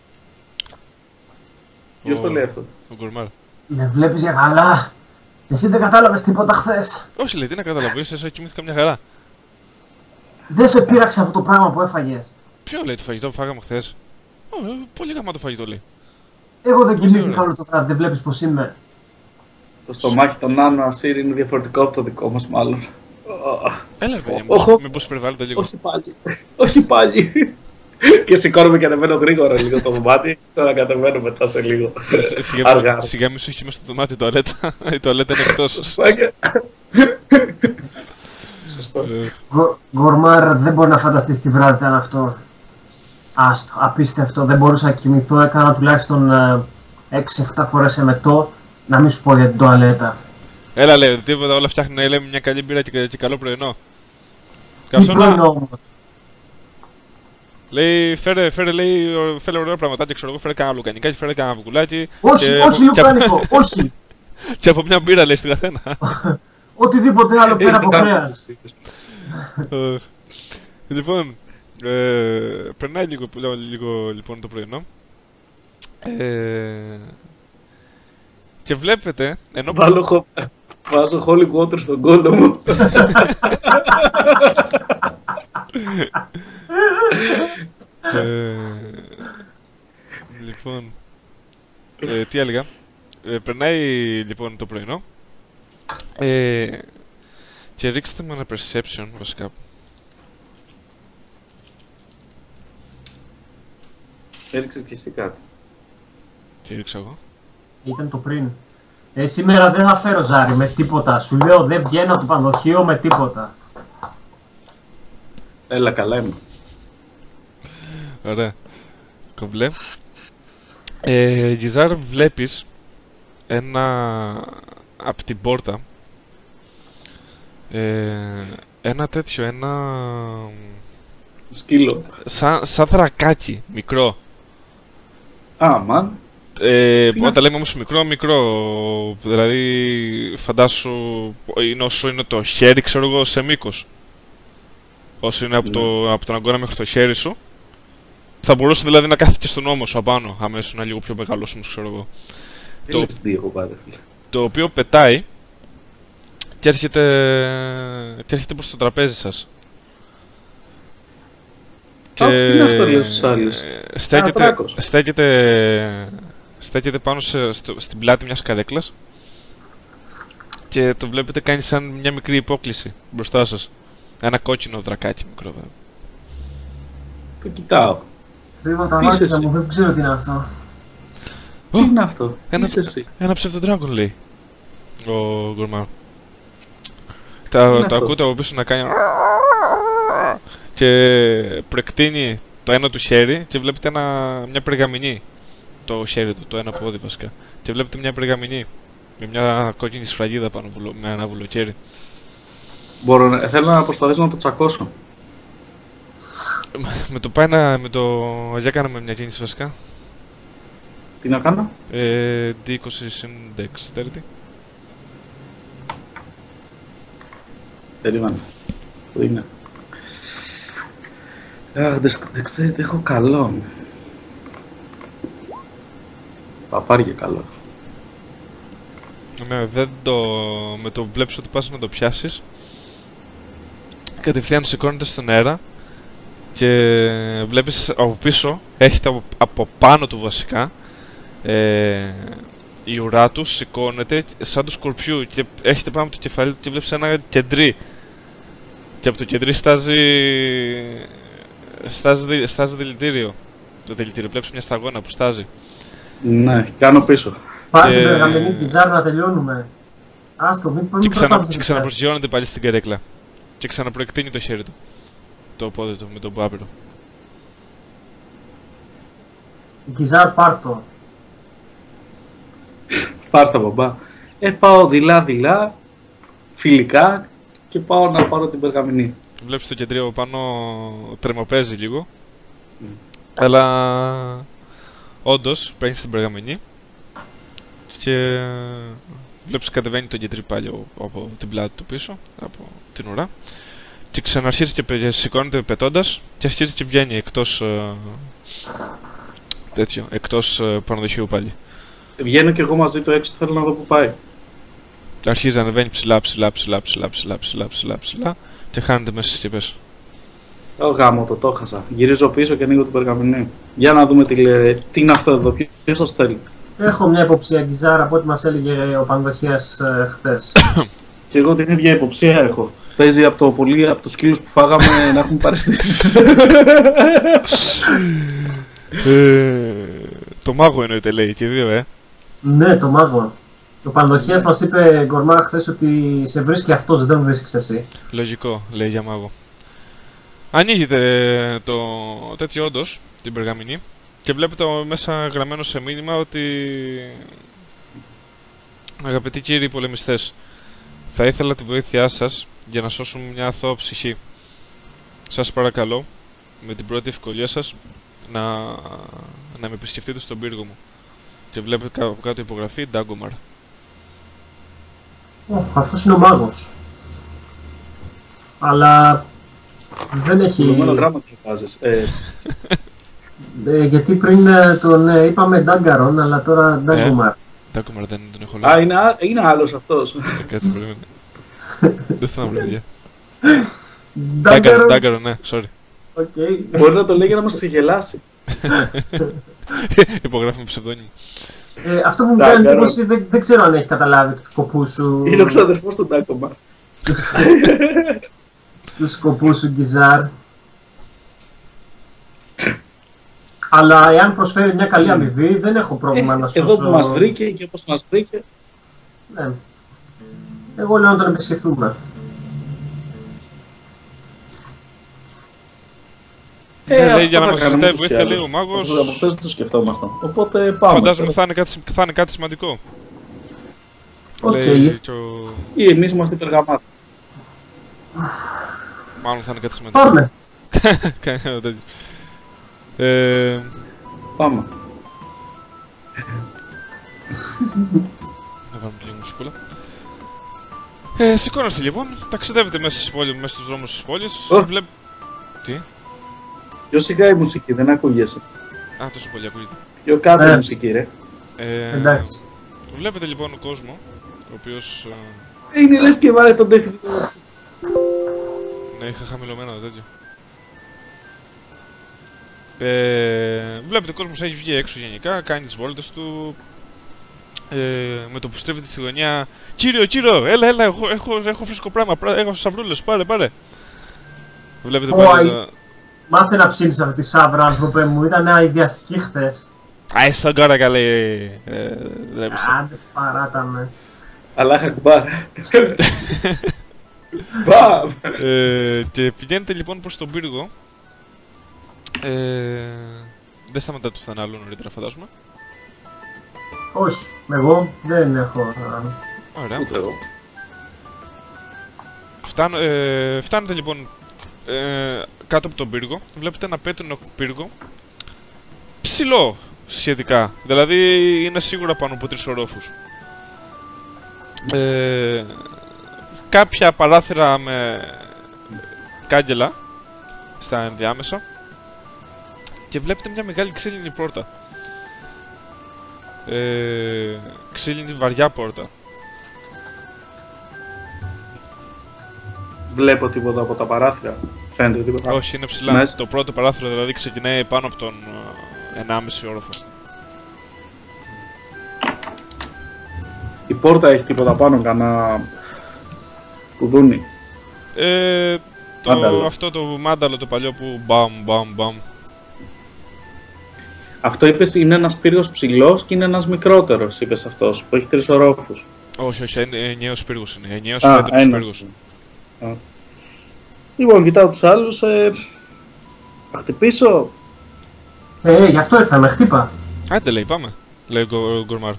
Ποιος το λέει αυτό? Ο Γκορμάρ. Με βλέπεις για καλά. Εσύ δεν κατάλαβες τίποτα χθες. Όχι λέει, τι να καταλαβείς, εσύ κοιμήθηκα μια χαρά. Δεν σε πείραξε αυτό το πράγμα που έφαγες. Ποιο λέει το φαγητό που φάγαμε χθες? Ω, πολύ γαμάτο το φαγητό λέει. Εγώ δεν κοιμήθηκα όλο το βράδυ, δεν βλέπεις πως είμαι. Το στομάχι των Νάνο Ασύρ είναι διαφορετικό από το δικό μας μάλλον. Έλα ρε παιδιά, μήπως υπερβάλλετε λίγο. Όχι πάλι, όχι πάλι. Και σηκώνομαι και ανεβαίνω γρήγορα λίγο το δωμάτι, τώρα κατεβαίνω μετά σε λίγο. Αργά. Σιγά μη σου έχει μέσα στο δωμάτι τουαλέτα, η τουαλέτα είναι εκτός. Σωστό. Γκορμάρ, δεν μπορεί να φανταστείς τι βράδυ ήταν αυτό. Άστο, απίστευτο, δεν μπορούσα να κοιμηθώ, έκανα τουλάχιστον έξι εφτά φορές εμετό, να μην σου πω για την τουαλέτα. Έλα λέει, τίποτα, όλα φτιάχνουν, λέμε μια καλή μπύρα και, και καλό πρωινό. Τι πρωινό όμως? Λέει, φέρε, φέρε, λέει, φέρε ωραία πραγματάκια, ξέρω εγώ, φέρε κανένα λουκανικάκι, φέρε κανένα βουκουλάκι. Όχι, και, όχι και, λουκάνικο, όχι. Και από μια μπύρα, λέει, στην καθένα. Οτιδήποτε άλλο πέρα από κρέας. Λοιπόν, ε, περνάει λίγο, λίγο, λίγο λοιπόν το πρωινό. Ε, και βλέπετε, ενώ... Βάλω, βάζω holy water στον κόλλο μου. ε, λοιπόν, ε, τι έλεγα, ε, περνάει λοιπόν το πρωινό ε, και ρίξτε με ένα perception βασικά. Έριξες και εσύ κάτι. Τι ρίξα εγώ? Ήταν το πριν. Ε, σήμερα δεν θα φέρω ζάρι με τίποτα. Σου λέω δεν βγαίνω από το πανδοχείο με τίποτα. Έλα καλά είμαι. Ωραία. Κομπλέ. Ε, Γιζάρ, βλέπεις ένα από την πόρτα ε, ένα τέτοιο, ένα σκύλο. Σαν, σαν δρακάκι, μικρό. Α, μαν. Ε, όταν λέμε όμως μικρό, μικρό, δηλαδή φαντάσου είναι όσο είναι το χέρι, ξέρω εγώ, σε μήκος. Όσο είναι από, το, από τον αγκώνα μέχρι το χέρι σου. Θα μπορούσε δηλαδή να κάθεται και στον ώμο σου απάνω, αμέσως να είναι λίγο πιο μεγάλος όμως, ξέρω εγώ. Το, δύο, πάρε, το οποίο πετάει και έρχεται, και έρχεται προς το τραπέζι σας. Και είναι αυτό, λέω στους άλλους. Στέκεται, στέκεται, στέκεται πάνω σε, στο, στην πλάτη μιας καρέκλας και το βλέπετε κάνει σαν μια μικρή υπόκληση μπροστά σας. Ένα κόκκινο δρακάκι μικρό βέβαια. Το κοιτάω. Ρίβω τα μάτια μου, δεν ξέρω τι είναι αυτό. Τι είναι αυτό, ένα, ένα ψευτοντράγκον λέει ο Γκορμάρ. Τα, το ακούτε από πίσω να κάνει και προεκτείνει το ένα του χέρι και βλέπετε ένα, μια περγαμηνή. Το χέρι του, το ένα πόδι βασικά. Και βλέπετε μια περγαμηνή με μια κόκκινη σφραγίδα πάνω με ένα βουλοκαίρι. Μπορώ να, θέλω να προσπαθήσω να το τσακώσω. Με το πάει να, με το... για κάναμε μια κίνηση βασικά. Τι να κάνω? Ε, ντι είκοσι συν dexterity. Περίμενε. Πού είναι? Αχ, dexterity έχω καλό. Παπάρια καλό. Ναι, δεν το... με το βλέπεις ότι πας να το πιάσεις. Κατευθείαν σηκώνεται στον αέρα και βλέπεις από πίσω, έχετε από, από πάνω του βασικά ε, η ουρά του σηκώνεται σαν του σκορπιού και έχετε πάνω από το κεφάλι του και βλέπεις ένα κεντρί και από το κεντρί στάζει στάζει, στάζει δηλητήριο. Το δηλητήριο, βλέπεις μια σταγόνα που στάζει. Ναι, κάνω πίσω. Πάρε την περγαμηνή Γιζάρ να τελειώνουμε. Άστο, μην μην προσπάθεις. Και ξαναπροσγειώνεται πάλι στην καρέκλα και ξαναπροεκτείνει το χέρι του, το πόδι του με τον πάπυρο. Γιζάρ, πάρ' το. Πάρ' το, μπαμπά. Ε, πάω δειλά-δειλά, φιλικά και πάω να πάρω την περγαμηνή. Βλέπεις το κεντρίο από πάνω τρεμοπαίζει λίγο, mm. αλλά όντως παίρνεις την περγαμηνή και βλέπεις κατεβαίνει το κεντρί πάλι από την πλάτη του πίσω, από την ουρά και ξαναρχίζει και σηκώνεται πετώντας και αρχίζει και βγαίνει εκτός uh, τέτοιο, εκτός uh, πανοδοχείου πάλι. Βγαίνω και εγώ μαζί του έξω, θέλω να δω που πάει. Αρχίζει να ανεβαίνει ψηλά, ψηλά, ψηλά, ψηλά, ψηλά, ψηλά, ψηλά, ψηλά και χάνεται μέσα στις σκεπές. Ω γάμο, το το χάσα. Γυρίζω πίσω και ανοίγω την περγαμηνή. Για να δούμε τι, λέει, τι είναι αυτό εδώ, ποιος το στέλνει. Έχω μια υποψία, Γκιζάρα, από ό,τι μας έλεγε ο πανδοχέας ε, χθες. Και εγώ την ίδια υποψία έχω. Παίζει από το πολύ, από τους σκύλους που φάγαμε να έχουν παραισθήσεις. ε, το μάγο εννοείται λέει και δύο, ε. Ναι, το μάγο. Ο πανδοχέας μας είπε, Γκορμάρ, χθες ότι σε βρίσκει αυτός, δεν βρίσκεις εσύ. Λογικό, λέει για μάγο. Ανοίγετε το τέτοιο όντως, την περγαμηνή, και βλέπετε μέσα γραμμένο σε μήνυμα ότι αγαπητοί κύριοι πολεμιστές, θα ήθελα τη βοήθειά σας για να σώσουμε μια αθώα ψυχή. Σας παρακαλώ, με την πρώτη ευκολία σας να, να με επισκεφτείτε στον πύργο μου. Και βλέπετε κάτω, κάτω υπογραφή Dagomar. Oh, αυτός είναι ο μάγος. Αλλά δεν έχει... Προηγούμενο γράμμα τι βάζεις. Ε, ε, γιατί πριν ε, τον ε, είπαμε Daggaron, αλλά τώρα Dagomar. Ε, Dagomar δεν τον έχω λέει. Α, είναι, α- είναι άλλος αυτός. Ε, Κάτσε περίμενε. Δεν θα βρω παιδιά. Daggaron. Daggaron, ναι, sorry. Okay. Μπορεί να το λέει για να μας ξεγελάσει. Υπογράφει με ψευδόνυμο. Ε, αυτό που μου Daggaron. κάνει εντύπωση, δεν, δεν ξέρω αν έχει καταλάβει τους σκοπούς σου. Είναι ο ξαδερφός του Dagomar. τους, τους σκοπούς σου, Γκιζάρ. Αλλά εάν προσφέρει μια καλή αμοιβή, δεν έχω πρόβλημα να σώσω. Εδώ που μας βρήκε και όπως μας βρήκε. Ναι. Εγώ λέω να τον επισκεφτούμε. Ε, λέει, αυτό για να θα μας κάνουμε ζητάει ούτως ή βοήθεια άλλως. λίγο ο μάγος. Από χθες δεν το σκεφτόμασταν. Οπότε πάμε. Φαντάζομαι θα είναι κάτι, θα είναι κάτι σημαντικό. Οκ. Λέει και ο- Ή εμείς είμαστε υπεργαμάτοι. Μάλλον θα είναι κάτι σημαντικό. Πάμε. Κάνει ένα τέτοιο. Ε, Πάμε. Να βάλουμε λίγο μουσικούλα. Ε, σηκώνεστε λοιπόν, ταξιδεύετε μέσα, στις πόλεις, μέσα στους δρόμους της πόλης. Ω. Βλέπ... Τι? Πιο σιγά η μουσική, δεν ακούγεσαι. Α, τόσο πολύ ακούγεται. Πιο κάτω Ε. η μουσική, ρε. Ε, Εντάξει. Βλέπετε λοιπόν ο κόσμο, ο οποίος... ε, Είναι λες και βάλε τον τεχνικό. Ναι, είχα χαμηλωμένο τέτοιο. Ε, βλέπετε ο κόσμος έχει βγει έξω γενικά, κάνει τις βόλτες του. Ε, με το που στρέφεται στη γωνιά. Κύριο, κύριο, έλα, έλα, έχω, έχω, έχω φρέσκο πράγμα, πρά- έχω σαυρούλες, πάρε, πάρε. Βλέπετε Ωι. πάλι εδώ. Μάθε να ψήνεις αυτή τη σαύρα, άνθρωπε μου. Ήταν αειδιαστική χθες. Άι, στον κόρα καλέ. Ε, βλέπεις. Άντε, παράτα με. Αλλά χακμπάρ. Μπαμ. ε, και πηγαίνετε λοιπόν προς τον πύργο. Ε, δεν σταματάτε πουθενά άλλο νωρίτερα, φαντάζομαι. Όχι, εγώ δεν έχω. α, Ωραία. Ούτε εγώ. Φτάνω, ε, φτάνετε λοιπόν ε, κάτω από τον πύργο. Βλέπετε ένα πέτρινο πύργο. Ψηλό σχετικά. Δηλαδή είναι σίγουρα πάνω από τρεις ορόφους. Ε, κάποια παράθυρα με κάγκελα στα ενδιάμεσα. Και βλέπετε μια μεγάλη ξύλινη πόρτα. Ε, ξύλινη βαριά πόρτα. Βλέπω τίποτα από τα παράθυρα. Φαίνεται τίποτα. Όχι, είναι ψηλά. Μέσα. Το πρώτο παράθυρο δηλαδή ξεκινάει πάνω από τον ε, ενάμιση όροφο. Η πόρτα έχει τίποτα πάνω, κανένα κουδούνι. Ε, το, Μάνταλο. αυτό το μάνταλο το παλιό που μπαμ μπαμ μπαμ. Αυτό είπες είναι ένας πύργος ψηλός και είναι ένας μικρότερος, είπες αυτός, που έχει τρεις ορόφους. Όχι, όχι, είναι ενιαίος πύργος είναι. Ενιαίος Α, πέτρινος ένας. πύργος. Α. Λοιπόν, κοιτάω τους άλλους, ε, θα χτυπήσω. Ε, γι' αυτό ήρθαμε, χτύπα. Άντε λέει, πάμε. Λέει ο Γκο- ο Γκορμάρ.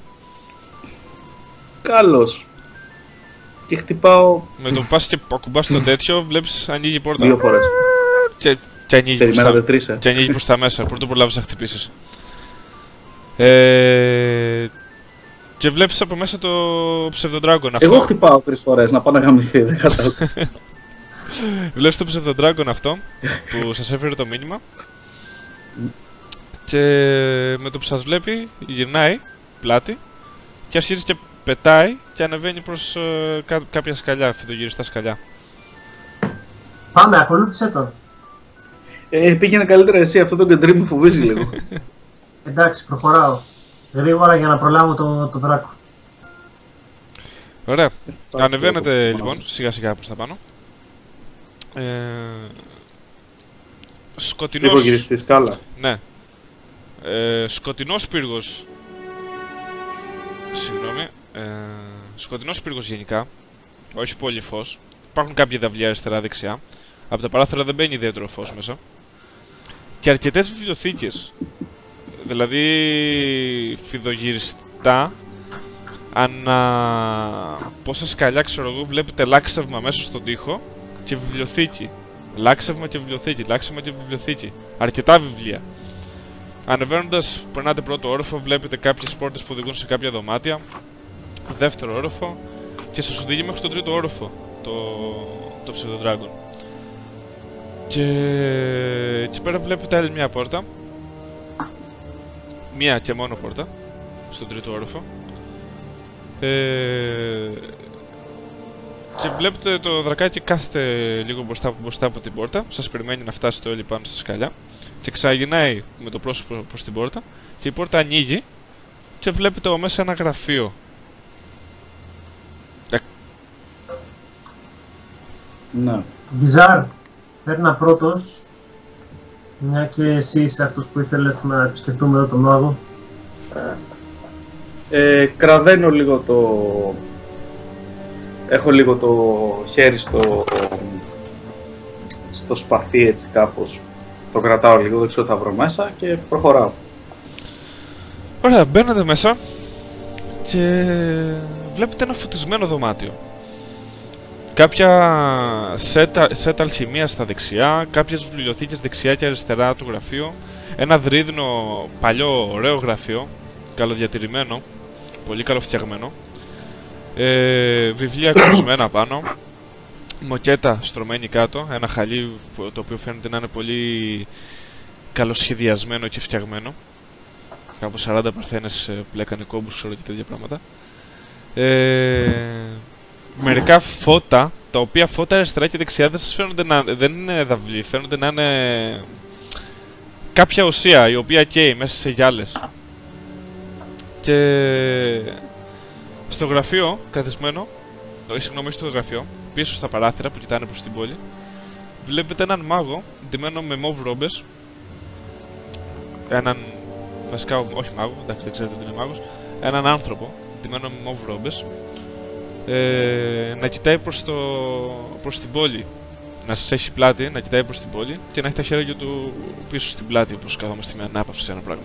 Καλώς. Και χτυπάω Με το που πας και ακουμπάς το τέτοιο, βλέπεις ανοίγει η πόρτα. δύο φορές. Και, και ανοίγει προς Περιμένατε τα, τρεις, ε. και ανοίγει προς τα μέσα, πρώτο προλάβεις να χτυπήσεις. Ε, και βλέπεις από μέσα το ψευδοντράγκον αυτό. Εγώ χτυπάω τρεις φορές, να πάω να γαμηθεί, δεν κατάλαβα. Βλέπεις το ψευδοντράγκον αυτό που σας έφερε το μήνυμα. Και με το που σας βλέπει γυρνάει πλάτη και αρχίζει και πετάει και ανεβαίνει προς ε, κά- κάποια σκαλιά, φυτογυριστά σκαλιά. Πάμε, ακολούθησε τον. Ε, πήγαινε καλύτερα εσύ, αυτό το κεντρί μου φοβίζει λίγο. Εντάξει, προχωράω. Γρήγορα για να προλάβω το, το δράκο. Ωραία. Πάει Ανεβαίνετε το- λοιπόν σιγά σιγά προς τα πάνω. Ε, σκοτεινός... Στριπογυριστή σκάλα. Ναι. Ε, σκοτεινός πύργος. Συγγνώμη. Ε, σκοτεινός πύργος γενικά. Όχι πολύ φως. Υπάρχουν κάποια δαυλιά αριστερά-δεξιά. Από τα παράθυρα δεν μπαίνει ιδιαίτερο φως μέσα. Και αρκετές βιβλιοθήκες. Δηλαδή φιδογυριστά. Ανά πόσα σκαλιά ξέρω εγώ βλέπετε λάξευμα μέσα στον τοίχο και βιβλιοθήκη Λάξευμα και βιβλιοθήκη, λάξευμα και βιβλιοθήκη. Αρκετά βιβλία. Ανεβαίνοντας, περνάτε πρώτο όροφο, βλέπετε κάποιες πόρτες που οδηγούν σε κάποια δωμάτια. Δεύτερο όροφο και σας οδηγεί μέχρι τον τρίτο όροφο, το, το Pseudo-Dragon. Και εκεί πέρα βλέπετε άλλη μια πόρτα. Μία και μόνο πόρτα, στον τρίτο όροφο. Ε, και βλέπετε το δρακάκι κάθεται λίγο μπροστά, μπροστά από την πόρτα. Σας περιμένει να φτάσετε όλοι πάνω στη σκαλιά. Και ξαγυρνάει με το πρόσωπο προς την πόρτα. Και η πόρτα ανοίγει και βλέπετε από μέσα ένα γραφείο. Ναι. Γκιζάρ, φέρνα πρώτος. Μια και εσύ είσαι αυτός που ήθελες να επισκεφτούμε εδώ τον μάγο. Ε, κραδένω λίγο το... Έχω λίγο το χέρι στο... στο σπαθί έτσι κάπως. Το κρατάω λίγο, δεν ξέρω τι θα βρω μέσα και προχωράω. Ωραία, μπαίνετε μέσα και βλέπετε ένα φωτισμένο δωμάτιο. Κάποια σετ, σετ αλχημίας στα δεξιά, κάποιες βιβλιοθήκες δεξιά και αριστερά του γραφείου. Ένα δρύδινο παλιό ωραίο γραφείο, καλοδιατηρημένο, πολύ καλοφτιαγμένο. Ε, βιβλία κρουσμένα πάνω, μοκέτα στρωμένη κάτω, ένα χαλί το οποίο φαίνεται να είναι πολύ καλοσχεδιασμένο και φτιαγμένο. Κάπου σαράντα παρθένες πλέκανε κόμπους, ξέρω και τέτοια πράγματα. Ε, μερικά φώτα, τα οποία φώτα αριστερά και δεξιά δεν σας φαίνονται να δεν είναι δαυλοί, φαίνονται να είναι κάποια ουσία η οποία καίει μέσα σε γυάλες. Και στο γραφείο, καθισμένο, όχι συγγνώμη, στο γραφείο, πίσω στα παράθυρα που κοιτάνε προς την πόλη, βλέπετε έναν μάγο ντυμένο με μοβ ρόμπες. Έναν, βασικά όχι μάγο, εντάξει δεν ξέρετε ότι είναι μάγος. Έναν άνθρωπο ντυμένο με μοβ ρόμπες, ε, να κοιτάει προς, το, προς την πόλη, να σας έχει πλάτη, να κοιτάει προς την πόλη και να έχει τα χέρια του πίσω στην πλάτη, όπως καθόμαστε με ανάπαυση σε ένα πράγμα.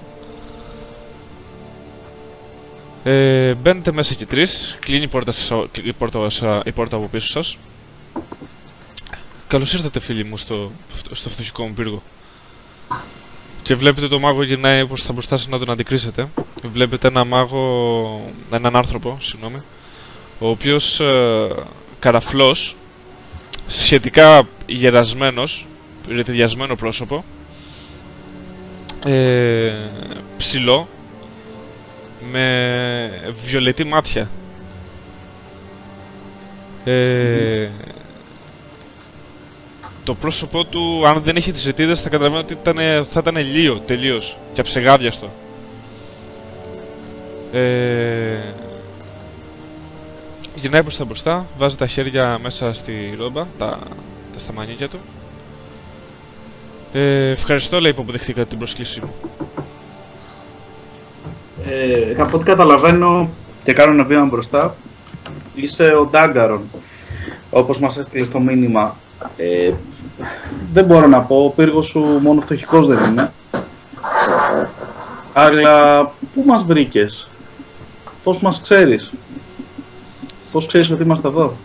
Ε, μπαίνετε μέσα και τρεις, κλείνει η πόρτα, η, πόρτα, η πόρτα από πίσω σας. Καλώς ήρθατε φίλοι μου στο, στο φτωχικό μου πύργο. Και βλέπετε το μάγο γυρνάει προς τα μπροστά σας να τον αντικρίσετε. Βλέπετε ένα μάγο, έναν άνθρωπο, συγγνώμη, ο οποίος ε, καραφλός, σχετικά γερασμένος, ρετιδιασμένο πρόσωπο, ε, ψηλό, με βιολετή μάτια. Ε, το πρόσωπό του, αν δεν είχε τις ρετίδες, θα καταλαβαίνω ότι ήταν, θα ήταν λίο τελείως και αψεγάδιαστο. Ε, γυρνάει προς τα μπροστά, βάζει τα χέρια μέσα στη ρόμπα, τα, τα στα μανίκια του. Ε, ευχαριστώ, λέει, που αποδεχτήκατε την πρόσκλησή μου. Ε, από ό,τι καταλαβαίνω και κάνω ένα βήμα μπροστά, είσαι ο Ντάγκαρον, όπως μας έστειλε στο μήνυμα. Ε, δεν μπορώ να πω, ο πύργος σου μόνο φτωχικός δεν είναι. Αλλά πού μας βρήκες, πώς μας ξέρεις, πώς ξέρεις ότι είμαστε εδώ?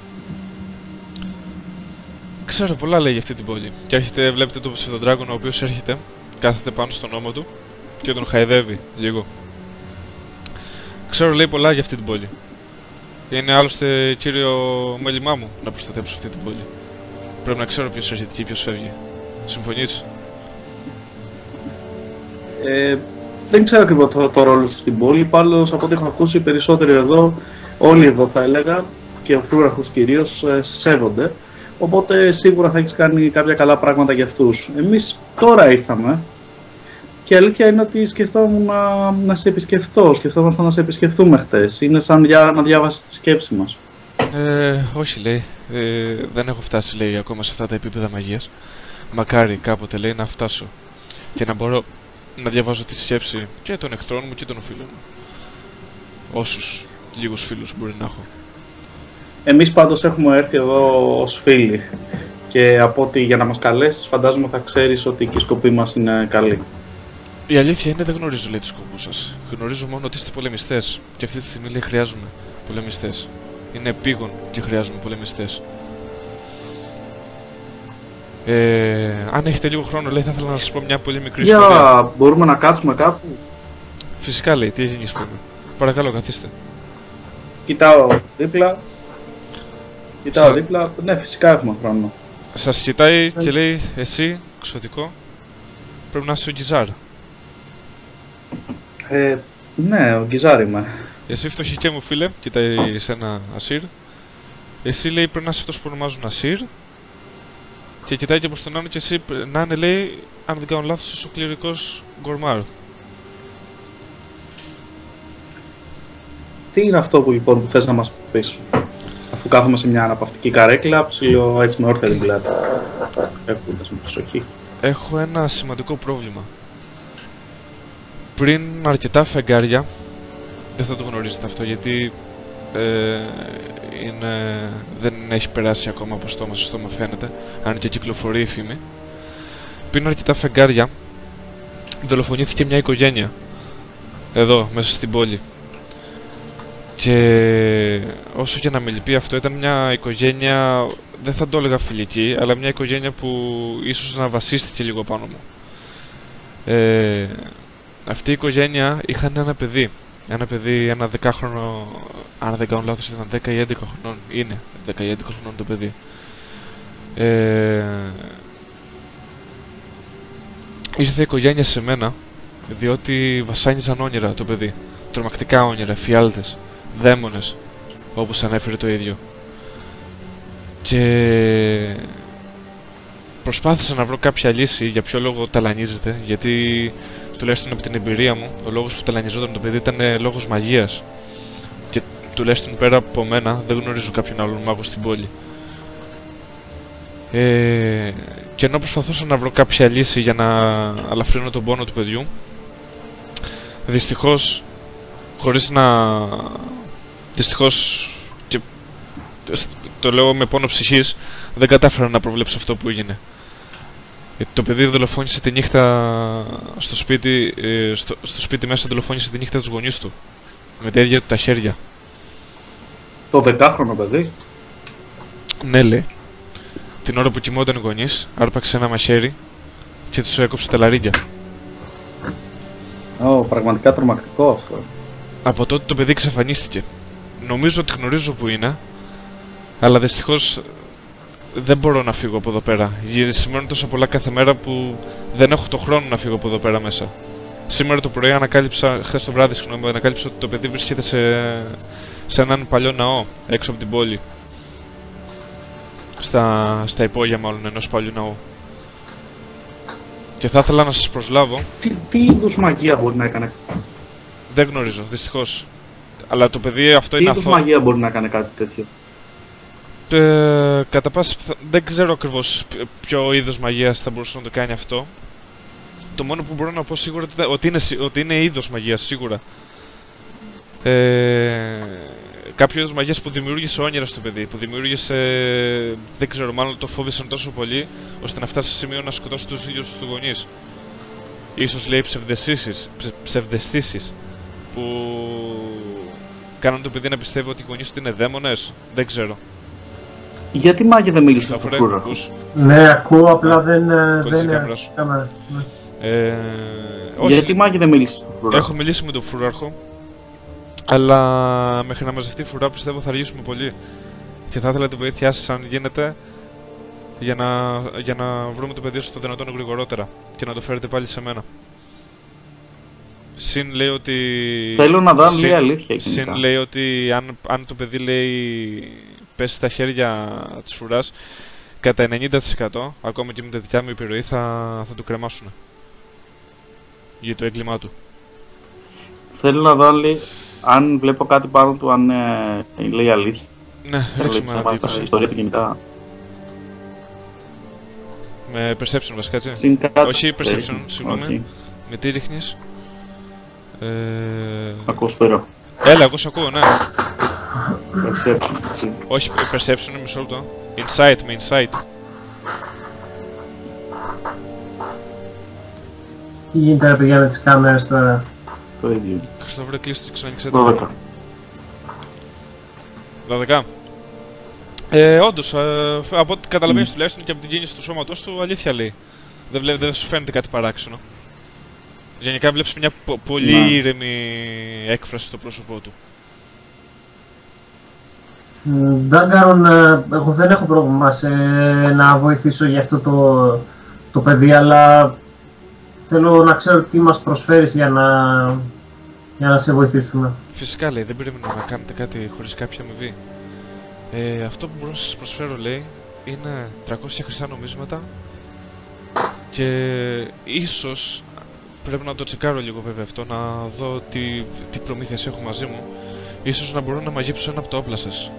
Ξέρω πολλά, λέει, για αυτή την πόλη. Και έρχεται, βλέπετε τον Pseudo-Dragon ο οποίος έρχεται, κάθεται πάνω στον ώμο του και τον χαϊδεύει λίγο. Ξέρω, λέει, πολλά για αυτή την πόλη. Είναι άλλωστε κύριο μέλημά μου να προστατέψω αυτή την πόλη. Πρέπει να ξέρω ποιος έρχεται και ποιος φεύγει. Συμφωνείς? Ε, δεν ξέρω ακριβώς το, το ρόλο σου στην πόλη, πάντως από ό,τι έχω ακούσει περισσότεροι εδώ, όλοι εδώ θα έλεγα, και ο φρούραχος κυρίως, σε σέβονται. Οπότε σίγουρα θα έχεις κάνει κάποια καλά πράγματα για αυτούς. Εμείς τώρα ήρθαμε και η αλήθεια είναι ότι σκεφτόμουν να, να σε επισκεφτώ, σκεφτόμασταν να σε επισκεφτούμε χτες. Είναι σαν για, να διάβασεις τη σκέψη μας. Ε, όχι, λέει. Ε, δεν έχω φτάσει, λέει, ακόμα σε αυτά τα επίπεδα μαγείας. Μακάρι κάποτε, λέει, να φτάσω και να μπορώ να διαβάζω τη σκέψη και των εχθρών μου και των φίλων μου. Όσους λίγους φίλους μπορεί να έχω. Εμείς πάντως έχουμε έρθει εδώ ως φίλοι και από ότι για να μας καλέσεις φαντάζομαι θα ξέρεις ότι και η σκοπή μας είναι καλή. Η αλήθεια είναι δεν γνωρίζω, λέει, τους σκοπούς σας. Γνωρίζω μόνο ότι είστε πολεμιστές και αυτή τη στιγμή, λέει, χρειάζομαι πολεμιστές. Είναι επίγον και χρειάζομαι πολεμιστές. Ε, αν έχετε λίγο χρόνο, λέει, θα ήθελα να σας πω μια πολύ μικρή Για ιστορία. μπορούμε να κάτσουμε κάπου. Φυσικά, λέει, τι έγινε, πούμε. Παρακαλώ, καθίστε. Κοιτάω δίπλα. Κοιτάω Σα- δίπλα. Ναι, φυσικά έχουμε χρόνο. Σας κοιτάει και λέει, εσύ, εξωτικό, πρέπει να είσαι ο Γκιζάρ. Ε, ναι, ο Γκιζάρ είμαι. Εσύ, φτωχικέ μου φίλε, κοιτάει σε ένα Ασίρ. Εσύ, λέει, πρέπει να είσαι αυτός που ονομάζουν Ασίρ. Και κοιτάει και προς τον άλλο και εσύ πρέ- να είναι, λέει, αν δεν κάνω λάθος, είσαι ο κληρικός Γκορμάρ. Τι είναι αυτό που λοιπόν που θες να μας πεις? Αφού κάθομαι σε μια αναπαυτική καρέκλα, ψηλό έτσι με όρθια την πλάτη. Έχοντας με προσοχή. Έχω ένα σημαντικό πρόβλημα. Πριν αρκετά φεγγάρια, δεν θα το γνωρίζετε αυτό γιατί ε, είναι, δεν έχει περάσει ακόμα από στόμα σε στόμα φαίνεται, αν και κυκλοφορεί η φήμη. Πριν αρκετά φεγγάρια, δολοφονήθηκε μια οικογένεια εδώ μέσα στην πόλη. Και όσο και να με λυπεί αυτό, ήταν μια οικογένεια, δεν θα το έλεγα φιλική, αλλά μια οικογένεια που ίσως να βασίστηκε λίγο πάνω μου. Ε, αυτή η οικογένεια είχαν ένα παιδί. Ένα παιδί, ένα δεκάχρονο, αν δεν κάνω λάθος ήταν δέκα ή έντεκα χρονών. Είναι δέκα ή έντεκα χρονών το παιδί. Ε, ήρθε η οικογένεια σε μένα, διότι βασάνιζαν όνειρα το παιδί. Τρομακτικά όνειρα, εφιάλτες, δαίμονες, όπως ανέφερε το ίδιο. Και προσπάθησα να βρω κάποια λύση για ποιο λόγο ταλανίζεται, γιατί τουλάχιστον από την εμπειρία μου, ο λόγος που ταλανιζόταν το παιδί ήταν ε, λόγος μαγείας. Και τουλάχιστον πέρα από μένα δεν γνωρίζω κάποιον άλλον μάγο στην πόλη. Ε, και ενώ προσπαθούσα να βρω κάποια λύση για να αλαφρύνω τον πόνο του παιδιού, δυστυχώς, χωρίς να... Δυστυχώς, και το λέω με πόνο ψυχής, δεν κατάφερα να προβλέψω αυτό που έγινε. Γιατί το παιδί δολοφόνησε τη νύχτα στο σπίτι, ε, στο, στο σπίτι μέσα δολοφόνησε τη νύχτα τους γονείς του. Με τα ίδια του τα χέρια. Το δεκάχρονο παιδί. Ναι, λέει. Την ώρα που κοιμόταν οι γονείς, άρπαξε ένα μαχαίρι και τους έκοψε τα λαρύγια. Ω, πραγματικά τρομακτικό αυτό. Από τότε το παιδί εξαφανίστηκε. Νομίζω ότι γνωρίζω που είναι, αλλά δυστυχώς δεν μπορώ να φύγω από εδώ πέρα. Σημαίνουν τόσα πολλά κάθε μέρα που δεν έχω το χρόνο να φύγω από εδώ πέρα μέσα. Σήμερα το πρωί ανακάλυψα, χθες το βράδυ συγγνώμη, ανακάλυψα ότι το παιδί βρίσκεται σε, σε έναν παλιό ναό έξω από την πόλη. Στα, στα υπόγεια μάλλον ενός παλιού ναού. Και θα ήθελα να σας προσλάβω. Τι, τι είδους μαγεία μπορεί να έκανε? Δεν γνωρίζω, δυστυχώς. Αλλά το παιδί αυτό Τι είναι είδους αθώο. μαγεία μπορεί να κάνει κάτι τέτοιο? Ε, κατά πάση πιθα- δεν ξέρω ακριβώς ποιο είδος μαγείας θα μπορούσε να το κάνει αυτό. Το μόνο που μπορώ να πω σίγουρα ότι- ότι είναι, σι- ότι είναι είδος μαγείας, σίγουρα. Ε, κάποιο είδος μαγείας που δημιούργησε όνειρα στο παιδί, που δημιούργησε, δεν ξέρω, μάλλον το φόβησαν τόσο πολύ, ώστε να φτάσει σε σημείο να σκοτώσει τους ίδιους τους γονείς. Ίσως λέει ψευδαισθήσεις, ψε, ψευδαισθήσεις, που κάναν το παιδί να πιστεύει ότι οι γονείς του είναι δαίμονες, δεν ξέρω. Γιατί μάγια δεν μίλησε στο Σταυρέ, φρούρα? ακούς? Ναι, ακούω, απλά δεν. ε, Κόλλησε η δεν κάμερα σου. κάμερα, ναι. Ε, όχι, Γιατί μάγια δεν μίλησε στο φρούρα? έχω μιλήσει με τον φρούραρχο, αλλά μέχρι να μαζευτεί η φρουρά πιστεύω θα αργήσουμε πολύ. Και θα ήθελα τη βοήθειά σας αν γίνεται για να, για να βρούμε το παιδί στο δυνατόν γρηγορότερα και να το φέρετε πάλι σε μένα. Συν λέει ότι... Θέλω να δω αν συν- λέει αλήθεια Συν γενικά. λέει ότι αν, αν το παιδί λέει πέσει στα χέρια της φρουράς, κατά ενενήντα τοις εκατό, ακόμα και με τη δικιά μου επιρροή, θα, θα του κρεμάσουν για το έγκλημά του. Θέλω να δω αν, λέει, αν βλέπω κάτι πάνω του, αν ε, λέει αλήθεια. Ναι, Θέλω ρίξουμε ένα να είκοσι. η ιστορία του γενικά. Με perception βασικά, έτσι. Συν κάτι- Όχι perception, ε, συγγνώμη. όχι. Με τι ρίχνεις? Ε... Ακούω σπερό. Έλα, εγώ σ' ακούω, ναι. Perception, έτσι. Όχι perception, είναι μισό λεπτό. Insight, με insight. Τι γίνεται ρε παιδιά με τις κάμερες τώρα? Το ίδιο. Χριστόφορε, κλείστο και ξανανοίξε το. δώδεκα. δώδεκα. Ε, όντως, ε, από ό,τι καταλαβαίνεις mm. τουλάχιστον και από την κίνηση του σώματός του, αλήθεια λέει. Δεν, βλέ, δεν σου φαίνεται κάτι παράξενο. Γενικά βλέπεις μια πο πολύ mm. ήρεμη έκφραση στο πρόσωπό του. Ντάγκαρον, εγώ δεν έχω πρόβλημα σε να βοηθήσω για αυτό το, το παιδί, αλλά θέλω να ξέρω τι μας προσφέρεις για να, για να σε βοηθήσουμε. Φυσικά λέει, δεν πρέπει να κάνετε κάτι χωρίς κάποια αμοιβή. Ε, αυτό που μπορώ να σας προσφέρω λέει είναι τριακόσια χρυσά νομίσματα και ίσως πρέπει να το τσεκάρω λίγο βέβαια αυτό, να δω τι, τι προμήθειες έχω μαζί μου. Ίσως να μπορώ να μαγείψω ένα από τα όπλα σας.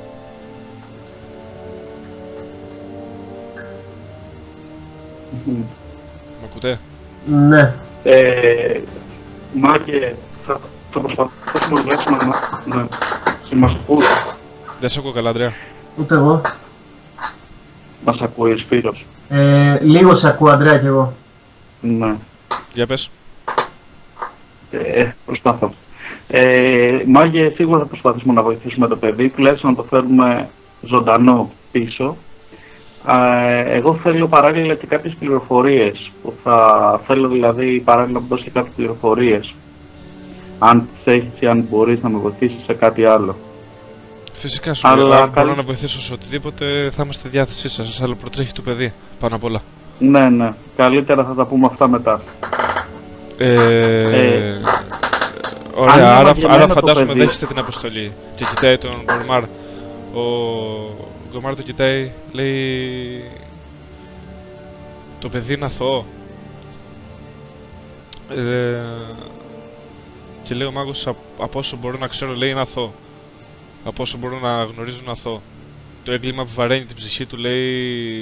Mm-hmm. Μ' ακούτε? Ναι. Ε, Μάκε, θα, θα προσπαθήσουμε τουλάχιστον να, να, να μας ακούει. Δεν σε ακούω καλά, Ανδρέα. Ούτε εγώ. Μας ακούει ο Σπύρος? Ε, λίγο σε ακούω, Ανδρέα, κι εγώ. Ναι. Για πες. Ε, προσπαθώ. Ε, Μάγε, σίγουρα θα προσπαθήσουμε να βοηθήσουμε το παιδί, τουλάχιστον να το φέρουμε ζωντανό πίσω. Ε, εγώ θέλω παράλληλα και κάποιες πληροφορίες, που θα θέλω δηλαδή παράλληλα να μου δώσει κάποιες πληροφορίες. Αν τις έχεις ή αν μπορείς να με βοηθήσεις σε κάτι άλλο. Φυσικά σου λέω, αν μπορώ να βοηθήσω σε οτιδήποτε θα είμαστε στη διάθεσή σας, αλλά προτρέχει το παιδί πάνω απ' όλα. Ναι, ναι. Καλύτερα θα τα πούμε αυτά μετά. Ε... ε... Ωραία, άρα, άρα φαντάζομαι δέχεστε την αποστολή. Και κοιτάει τον Γκορμάρ. Ο Γκορμάρ το κοιτάει, λέει... Το παιδί είναι αθώο. Ε... Και λέει ο μάγος, από όσο μπορώ να ξέρω, λέει είναι αθώο. Από όσο μπορώ να γνωρίζω είναι αθώο. Το έγκλημα που βαραίνει την ψυχή του, λέει...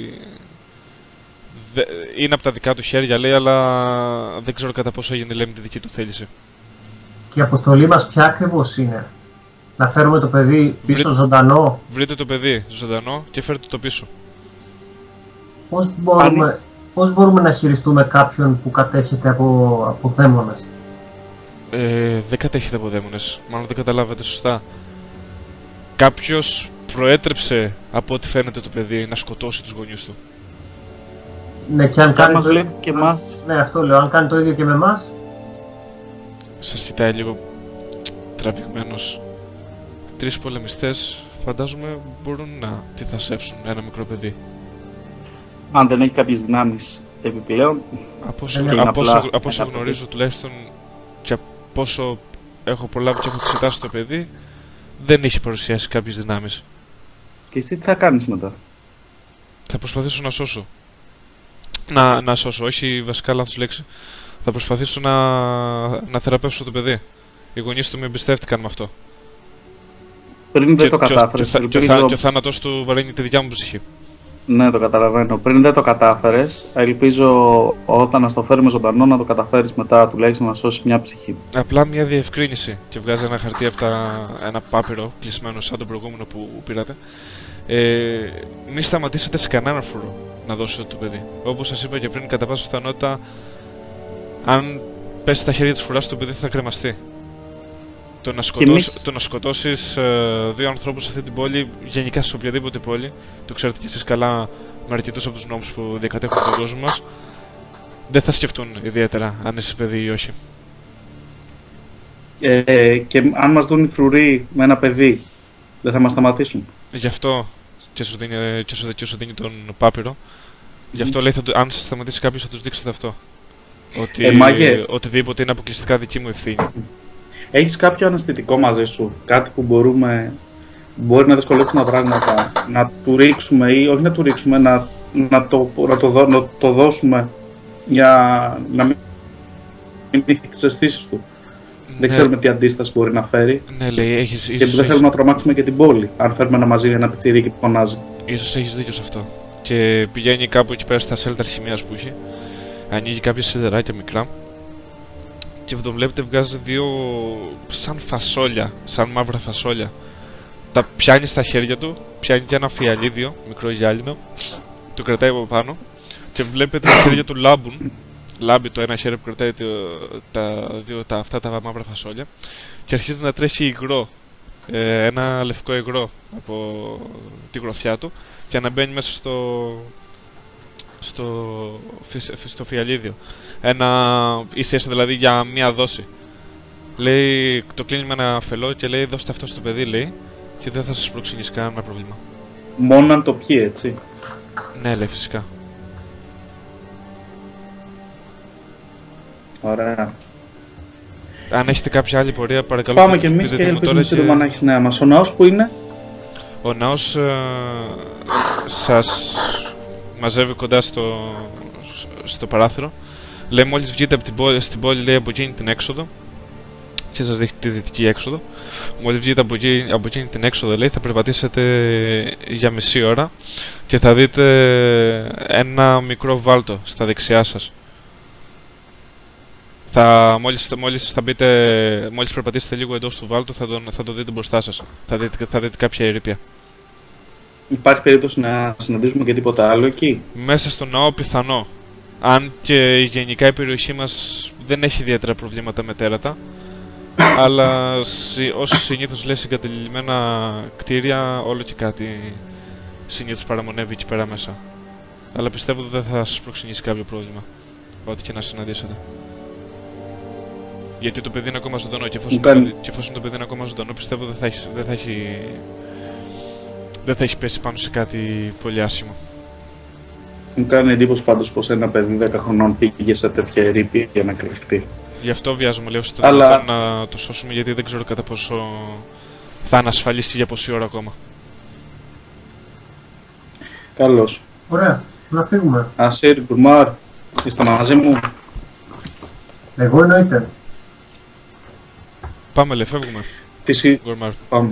Δε... Είναι από τα δικά του χέρια, λέει, αλλά δεν ξέρω κατά πόσο έγινε, λέει, με τη δική του θέληση. Και η αποστολή μας ποια ακριβώς είναι? Να φέρουμε το παιδί πίσω Βρείτε... ζωντανό? Βρείτε το παιδί ζωντανό και φέρτε το πίσω. Πώς μπορούμε, Αν... πώς μπορούμε να χειριστούμε κάποιον που κατέχεται από, από δαίμονες? Ε, δεν κατέχεται από δαίμονες, μάλλον δεν καταλάβατε σωστά. Κάποιος προέτρεψε, από ό,τι φαίνεται το παιδί, να σκοτώσει τους γονιούς του. Ναι, και αν κάνει μας το... λέει και εμάς. Ναι, αυτό λέω, αν κάνει το ίδιο και με εμάς. Σας κοιτάει λίγο τραβηγμένος. Τρεις πολεμιστές φαντάζομαι μπορούν να τυθασεύσουν ένα μικρό παιδί. Αν δεν έχει κάποιες δυνάμεις επιπλέον. Από όσο, από όσο, από όσο γνωρίζω τουλάχιστον και από όσο έχω προλάβει και έχω εξετάσει το παιδί, δεν έχει παρουσιάσει κάποιες δυνάμεις. Και εσύ τι θα κάνεις μετά? Θα προσπαθήσω να σώσω. Να, να σώσω, όχι βασικά λάθος λέξη. Θα προσπαθήσω να, να θεραπεύσω το παιδί. Οι γονείς του με εμπιστεύτηκαν με αυτό. Πριν δεν το κατάφερες. Και, ελπίζω... και, και ο θάνατος του βαραίνει τη δικιά μου ψυχή. Ναι, το καταλαβαίνω. Πριν δεν το κατάφερες, ελπίζω όταν να στο φέρουμε ζωντανό να το καταφέρεις μετά, τουλάχιστον να σώσεις μια ψυχή. Απλά μια διευκρίνηση. Και βγάζει ένα χαρτί από τα... ένα πάπυρο κλεισμένο σαν τον προηγούμενο που πήρατε. Ε, μη σταματήσετε σε κανένα φρουρό να δώσετε το παιδί. Όπως σας είπα και πριν, κατά πάσα πιθανότητα, αν πέσει στα χέρια της φρουράς, το παιδί θα κρεμαστεί. Το να, σκοτώσει, εμείς... το να σκοτώσεις ε, δύο ανθρώπους σε αυτή την πόλη, γενικά σε οποιαδήποτε πόλη, το ξέρετε κι εσείς καλά με αρκετούς από τους νόμους που διακατέχουν τον κόσμο μας, δεν θα σκεφτούν ιδιαίτερα αν είσαι παιδί ή όχι. Ε, και αν μας δουν οι φρουροί με ένα παιδί, δεν θα μας σταματήσουν? Γι' αυτό και σου δίνει, και σου, και σου δίνει τον πάπυρο. Γι' αυτό λέει, θα, αν σας σταματήσει κάποιος θα τους δείξετε αυτό. Ότι ε, μάγε... οτιδήποτε είναι αποκλειστικά δική μου ευθύνη. Έχεις κάποιο αναισθητικό μαζί σου, κάτι που μπορούμε, μπορεί να δυσκολέψουμε τα πράγματα, να του ρίξουμε ή όχι να του ρίξουμε, να, να, το, να, το, δω, να το δώσουμε για να μην έχει τις αισθήσεις του? Ναι. Δεν ξέρουμε τι αντίσταση μπορεί να φέρει. Ναι, λέει, έχεις, και ίσως, δεν θέλουμε να τρομάξουμε και την πόλη, αν φέρουμε ένα μαζί ένα πιτσιρίκι που φωνάζει. Ίσως έχεις δίκιο σε αυτό. Και πηγαίνει κάπου εκεί πέρα στα σέλτα χημίας που είχε, ανοίγει κάποια σιδεράκια μικρά. Και το βλέπετε βγάζει δύο σαν φασόλια, σαν μαύρα φασόλια. Τα πιάνει στα χέρια του, πιάνει και ένα φιαλίδιο, μικρό γυάλινο, το κρατάει από πάνω και βλέπετε τα χέρια του λάμπουν. Λάμπει το ένα χέρι που κρατάει το, τα, δύο, τα, αυτά τα μαύρα φασόλια και αρχίζει να τρέχει υγρό ε, ένα λευκό υγρό από τη γροθιά του και να μπαίνει μέσα στο, στο, στο φιαλίδιο. Ένα ίσια δηλαδή για μία δόση. Λέει, το κλείνει με ένα αφελό και λέει δώστε αυτό στο παιδί, λέει, και δεν θα σας προξενήσει κανένα πρόβλημα. Μόνο αν το πιει, έτσι. Ναι, λέει, φυσικά. Ωραία. Αν έχετε κάποια άλλη πορεία, παρακαλώ. Πάμε κι εμείς και ελπίζουμε σύντομα να έχεις νέα μας. Ο ναός που είναι? Ο ναός ε, σας μαζεύει κοντά στο, στο παράθυρο. Λέει μόλις βγείτε από την πόλη, στην πόλη, λέει, από εκείνη την έξοδο και σας δείχνει τη δυτική έξοδο. Μόλις βγείτε από εκείνη, από εκείνη την έξοδο, λέει, θα περπατήσετε για μισή ώρα και θα δείτε ένα μικρό βάλτο στα δεξιά σας. Θα, μόλις, μόλις, θα μπείτε, μόλις περπατήσετε λίγο εντός του βάλτου θα, τον, θα το δείτε μπροστά σας. Θα δείτε, θα δείτε κάποια ερείπια. Υπάρχει περίπτωση να συναντήσουμε και τίποτα άλλο εκεί? Μέσα στο ναό πιθανό. Αν και γενικά η περιοχή μας δεν έχει ιδιαίτερα προβλήματα με τέρατα. Αλλά όσοι συνήθως λέει συγκατελειμμένα κτίρια, όλο και κάτι συνήθως παραμονεύει εκεί πέρα μέσα. Αλλά πιστεύω ότι δεν θα σας προξενήσει κάποιο πρόβλημα, ό,τι και να συναντήσετε. Γιατί το παιδί είναι ακόμα ζωντανό και εφόσον, Κάνει... το, παιδί, και εφόσον το παιδί είναι ακόμα ζωντανό, πιστεύω δεν θα έχει, δεν θα έχει, δεν θα έχει πέσει πάνω σε κάτι πολύ άσχημο. Μου κάνει εντύπωση πάντως πως ένα παιδί δέκα χρονών πήγε σε τέτοια ερείπια για να κρυφτεί. Γι' αυτό βιάζομαι, λέω, στο Αλλά... Αλλά... να το σώσουμε, γιατί δεν ξέρω κατά πόσο θα είναι ασφαλής και για πόση ώρα ακόμα. Καλώς. Ωραία, να φύγουμε. Ασίρ, Γκουρμάρ, είστε μαζί μου? Εγώ εννοείται. Πάμε, λέει, φεύγουμε. Τι Γκουρμάρ. Πάμε.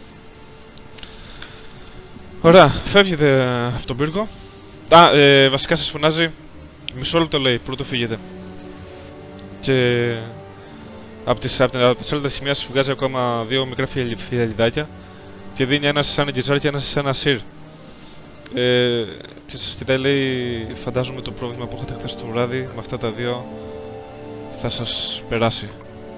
Ωραία, φεύγετε από τον πύργο. Α, ε, βασικά σας φωνάζει μισό λεπτό, λέει, πρώτο φύγετε. Και από τις, από από τις άλλες σημεία σας βγάζει ακόμα δύο μικρά φιαλιδάκια και δίνει ένα σε ένα Γκιζάρ και ένα σε ένα Σιρ. Ε, και σας κοιτάει, λέει, φαντάζομαι το πρόβλημα που είχατε χθες το βράδυ με αυτά τα δύο θα σας περάσει.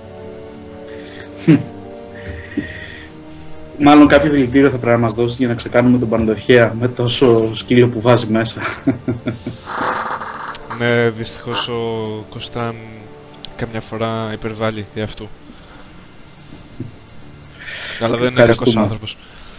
Μάλλον κάποιο δηλητήριο θα πρέπει να μας δώσει για να ξεκάνουμε τον Πανδοχέα με τόσο σκύλο που βάζει μέσα. Ναι, δυστυχώς ο Κωνστάν καμιά φορά υπερβάλλει για αυτού. Αλλά δεν είναι κακός άνθρωπος.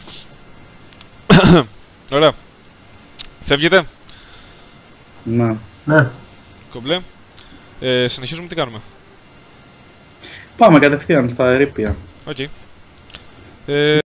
Ωραία. Φεύγετε. Ναι. Ναι. Κομπλέ. Ε, συνεχίζουμε, τι κάνουμε? Πάμε κατευθείαν στα ερείπια. Οκ. Okay. Ε,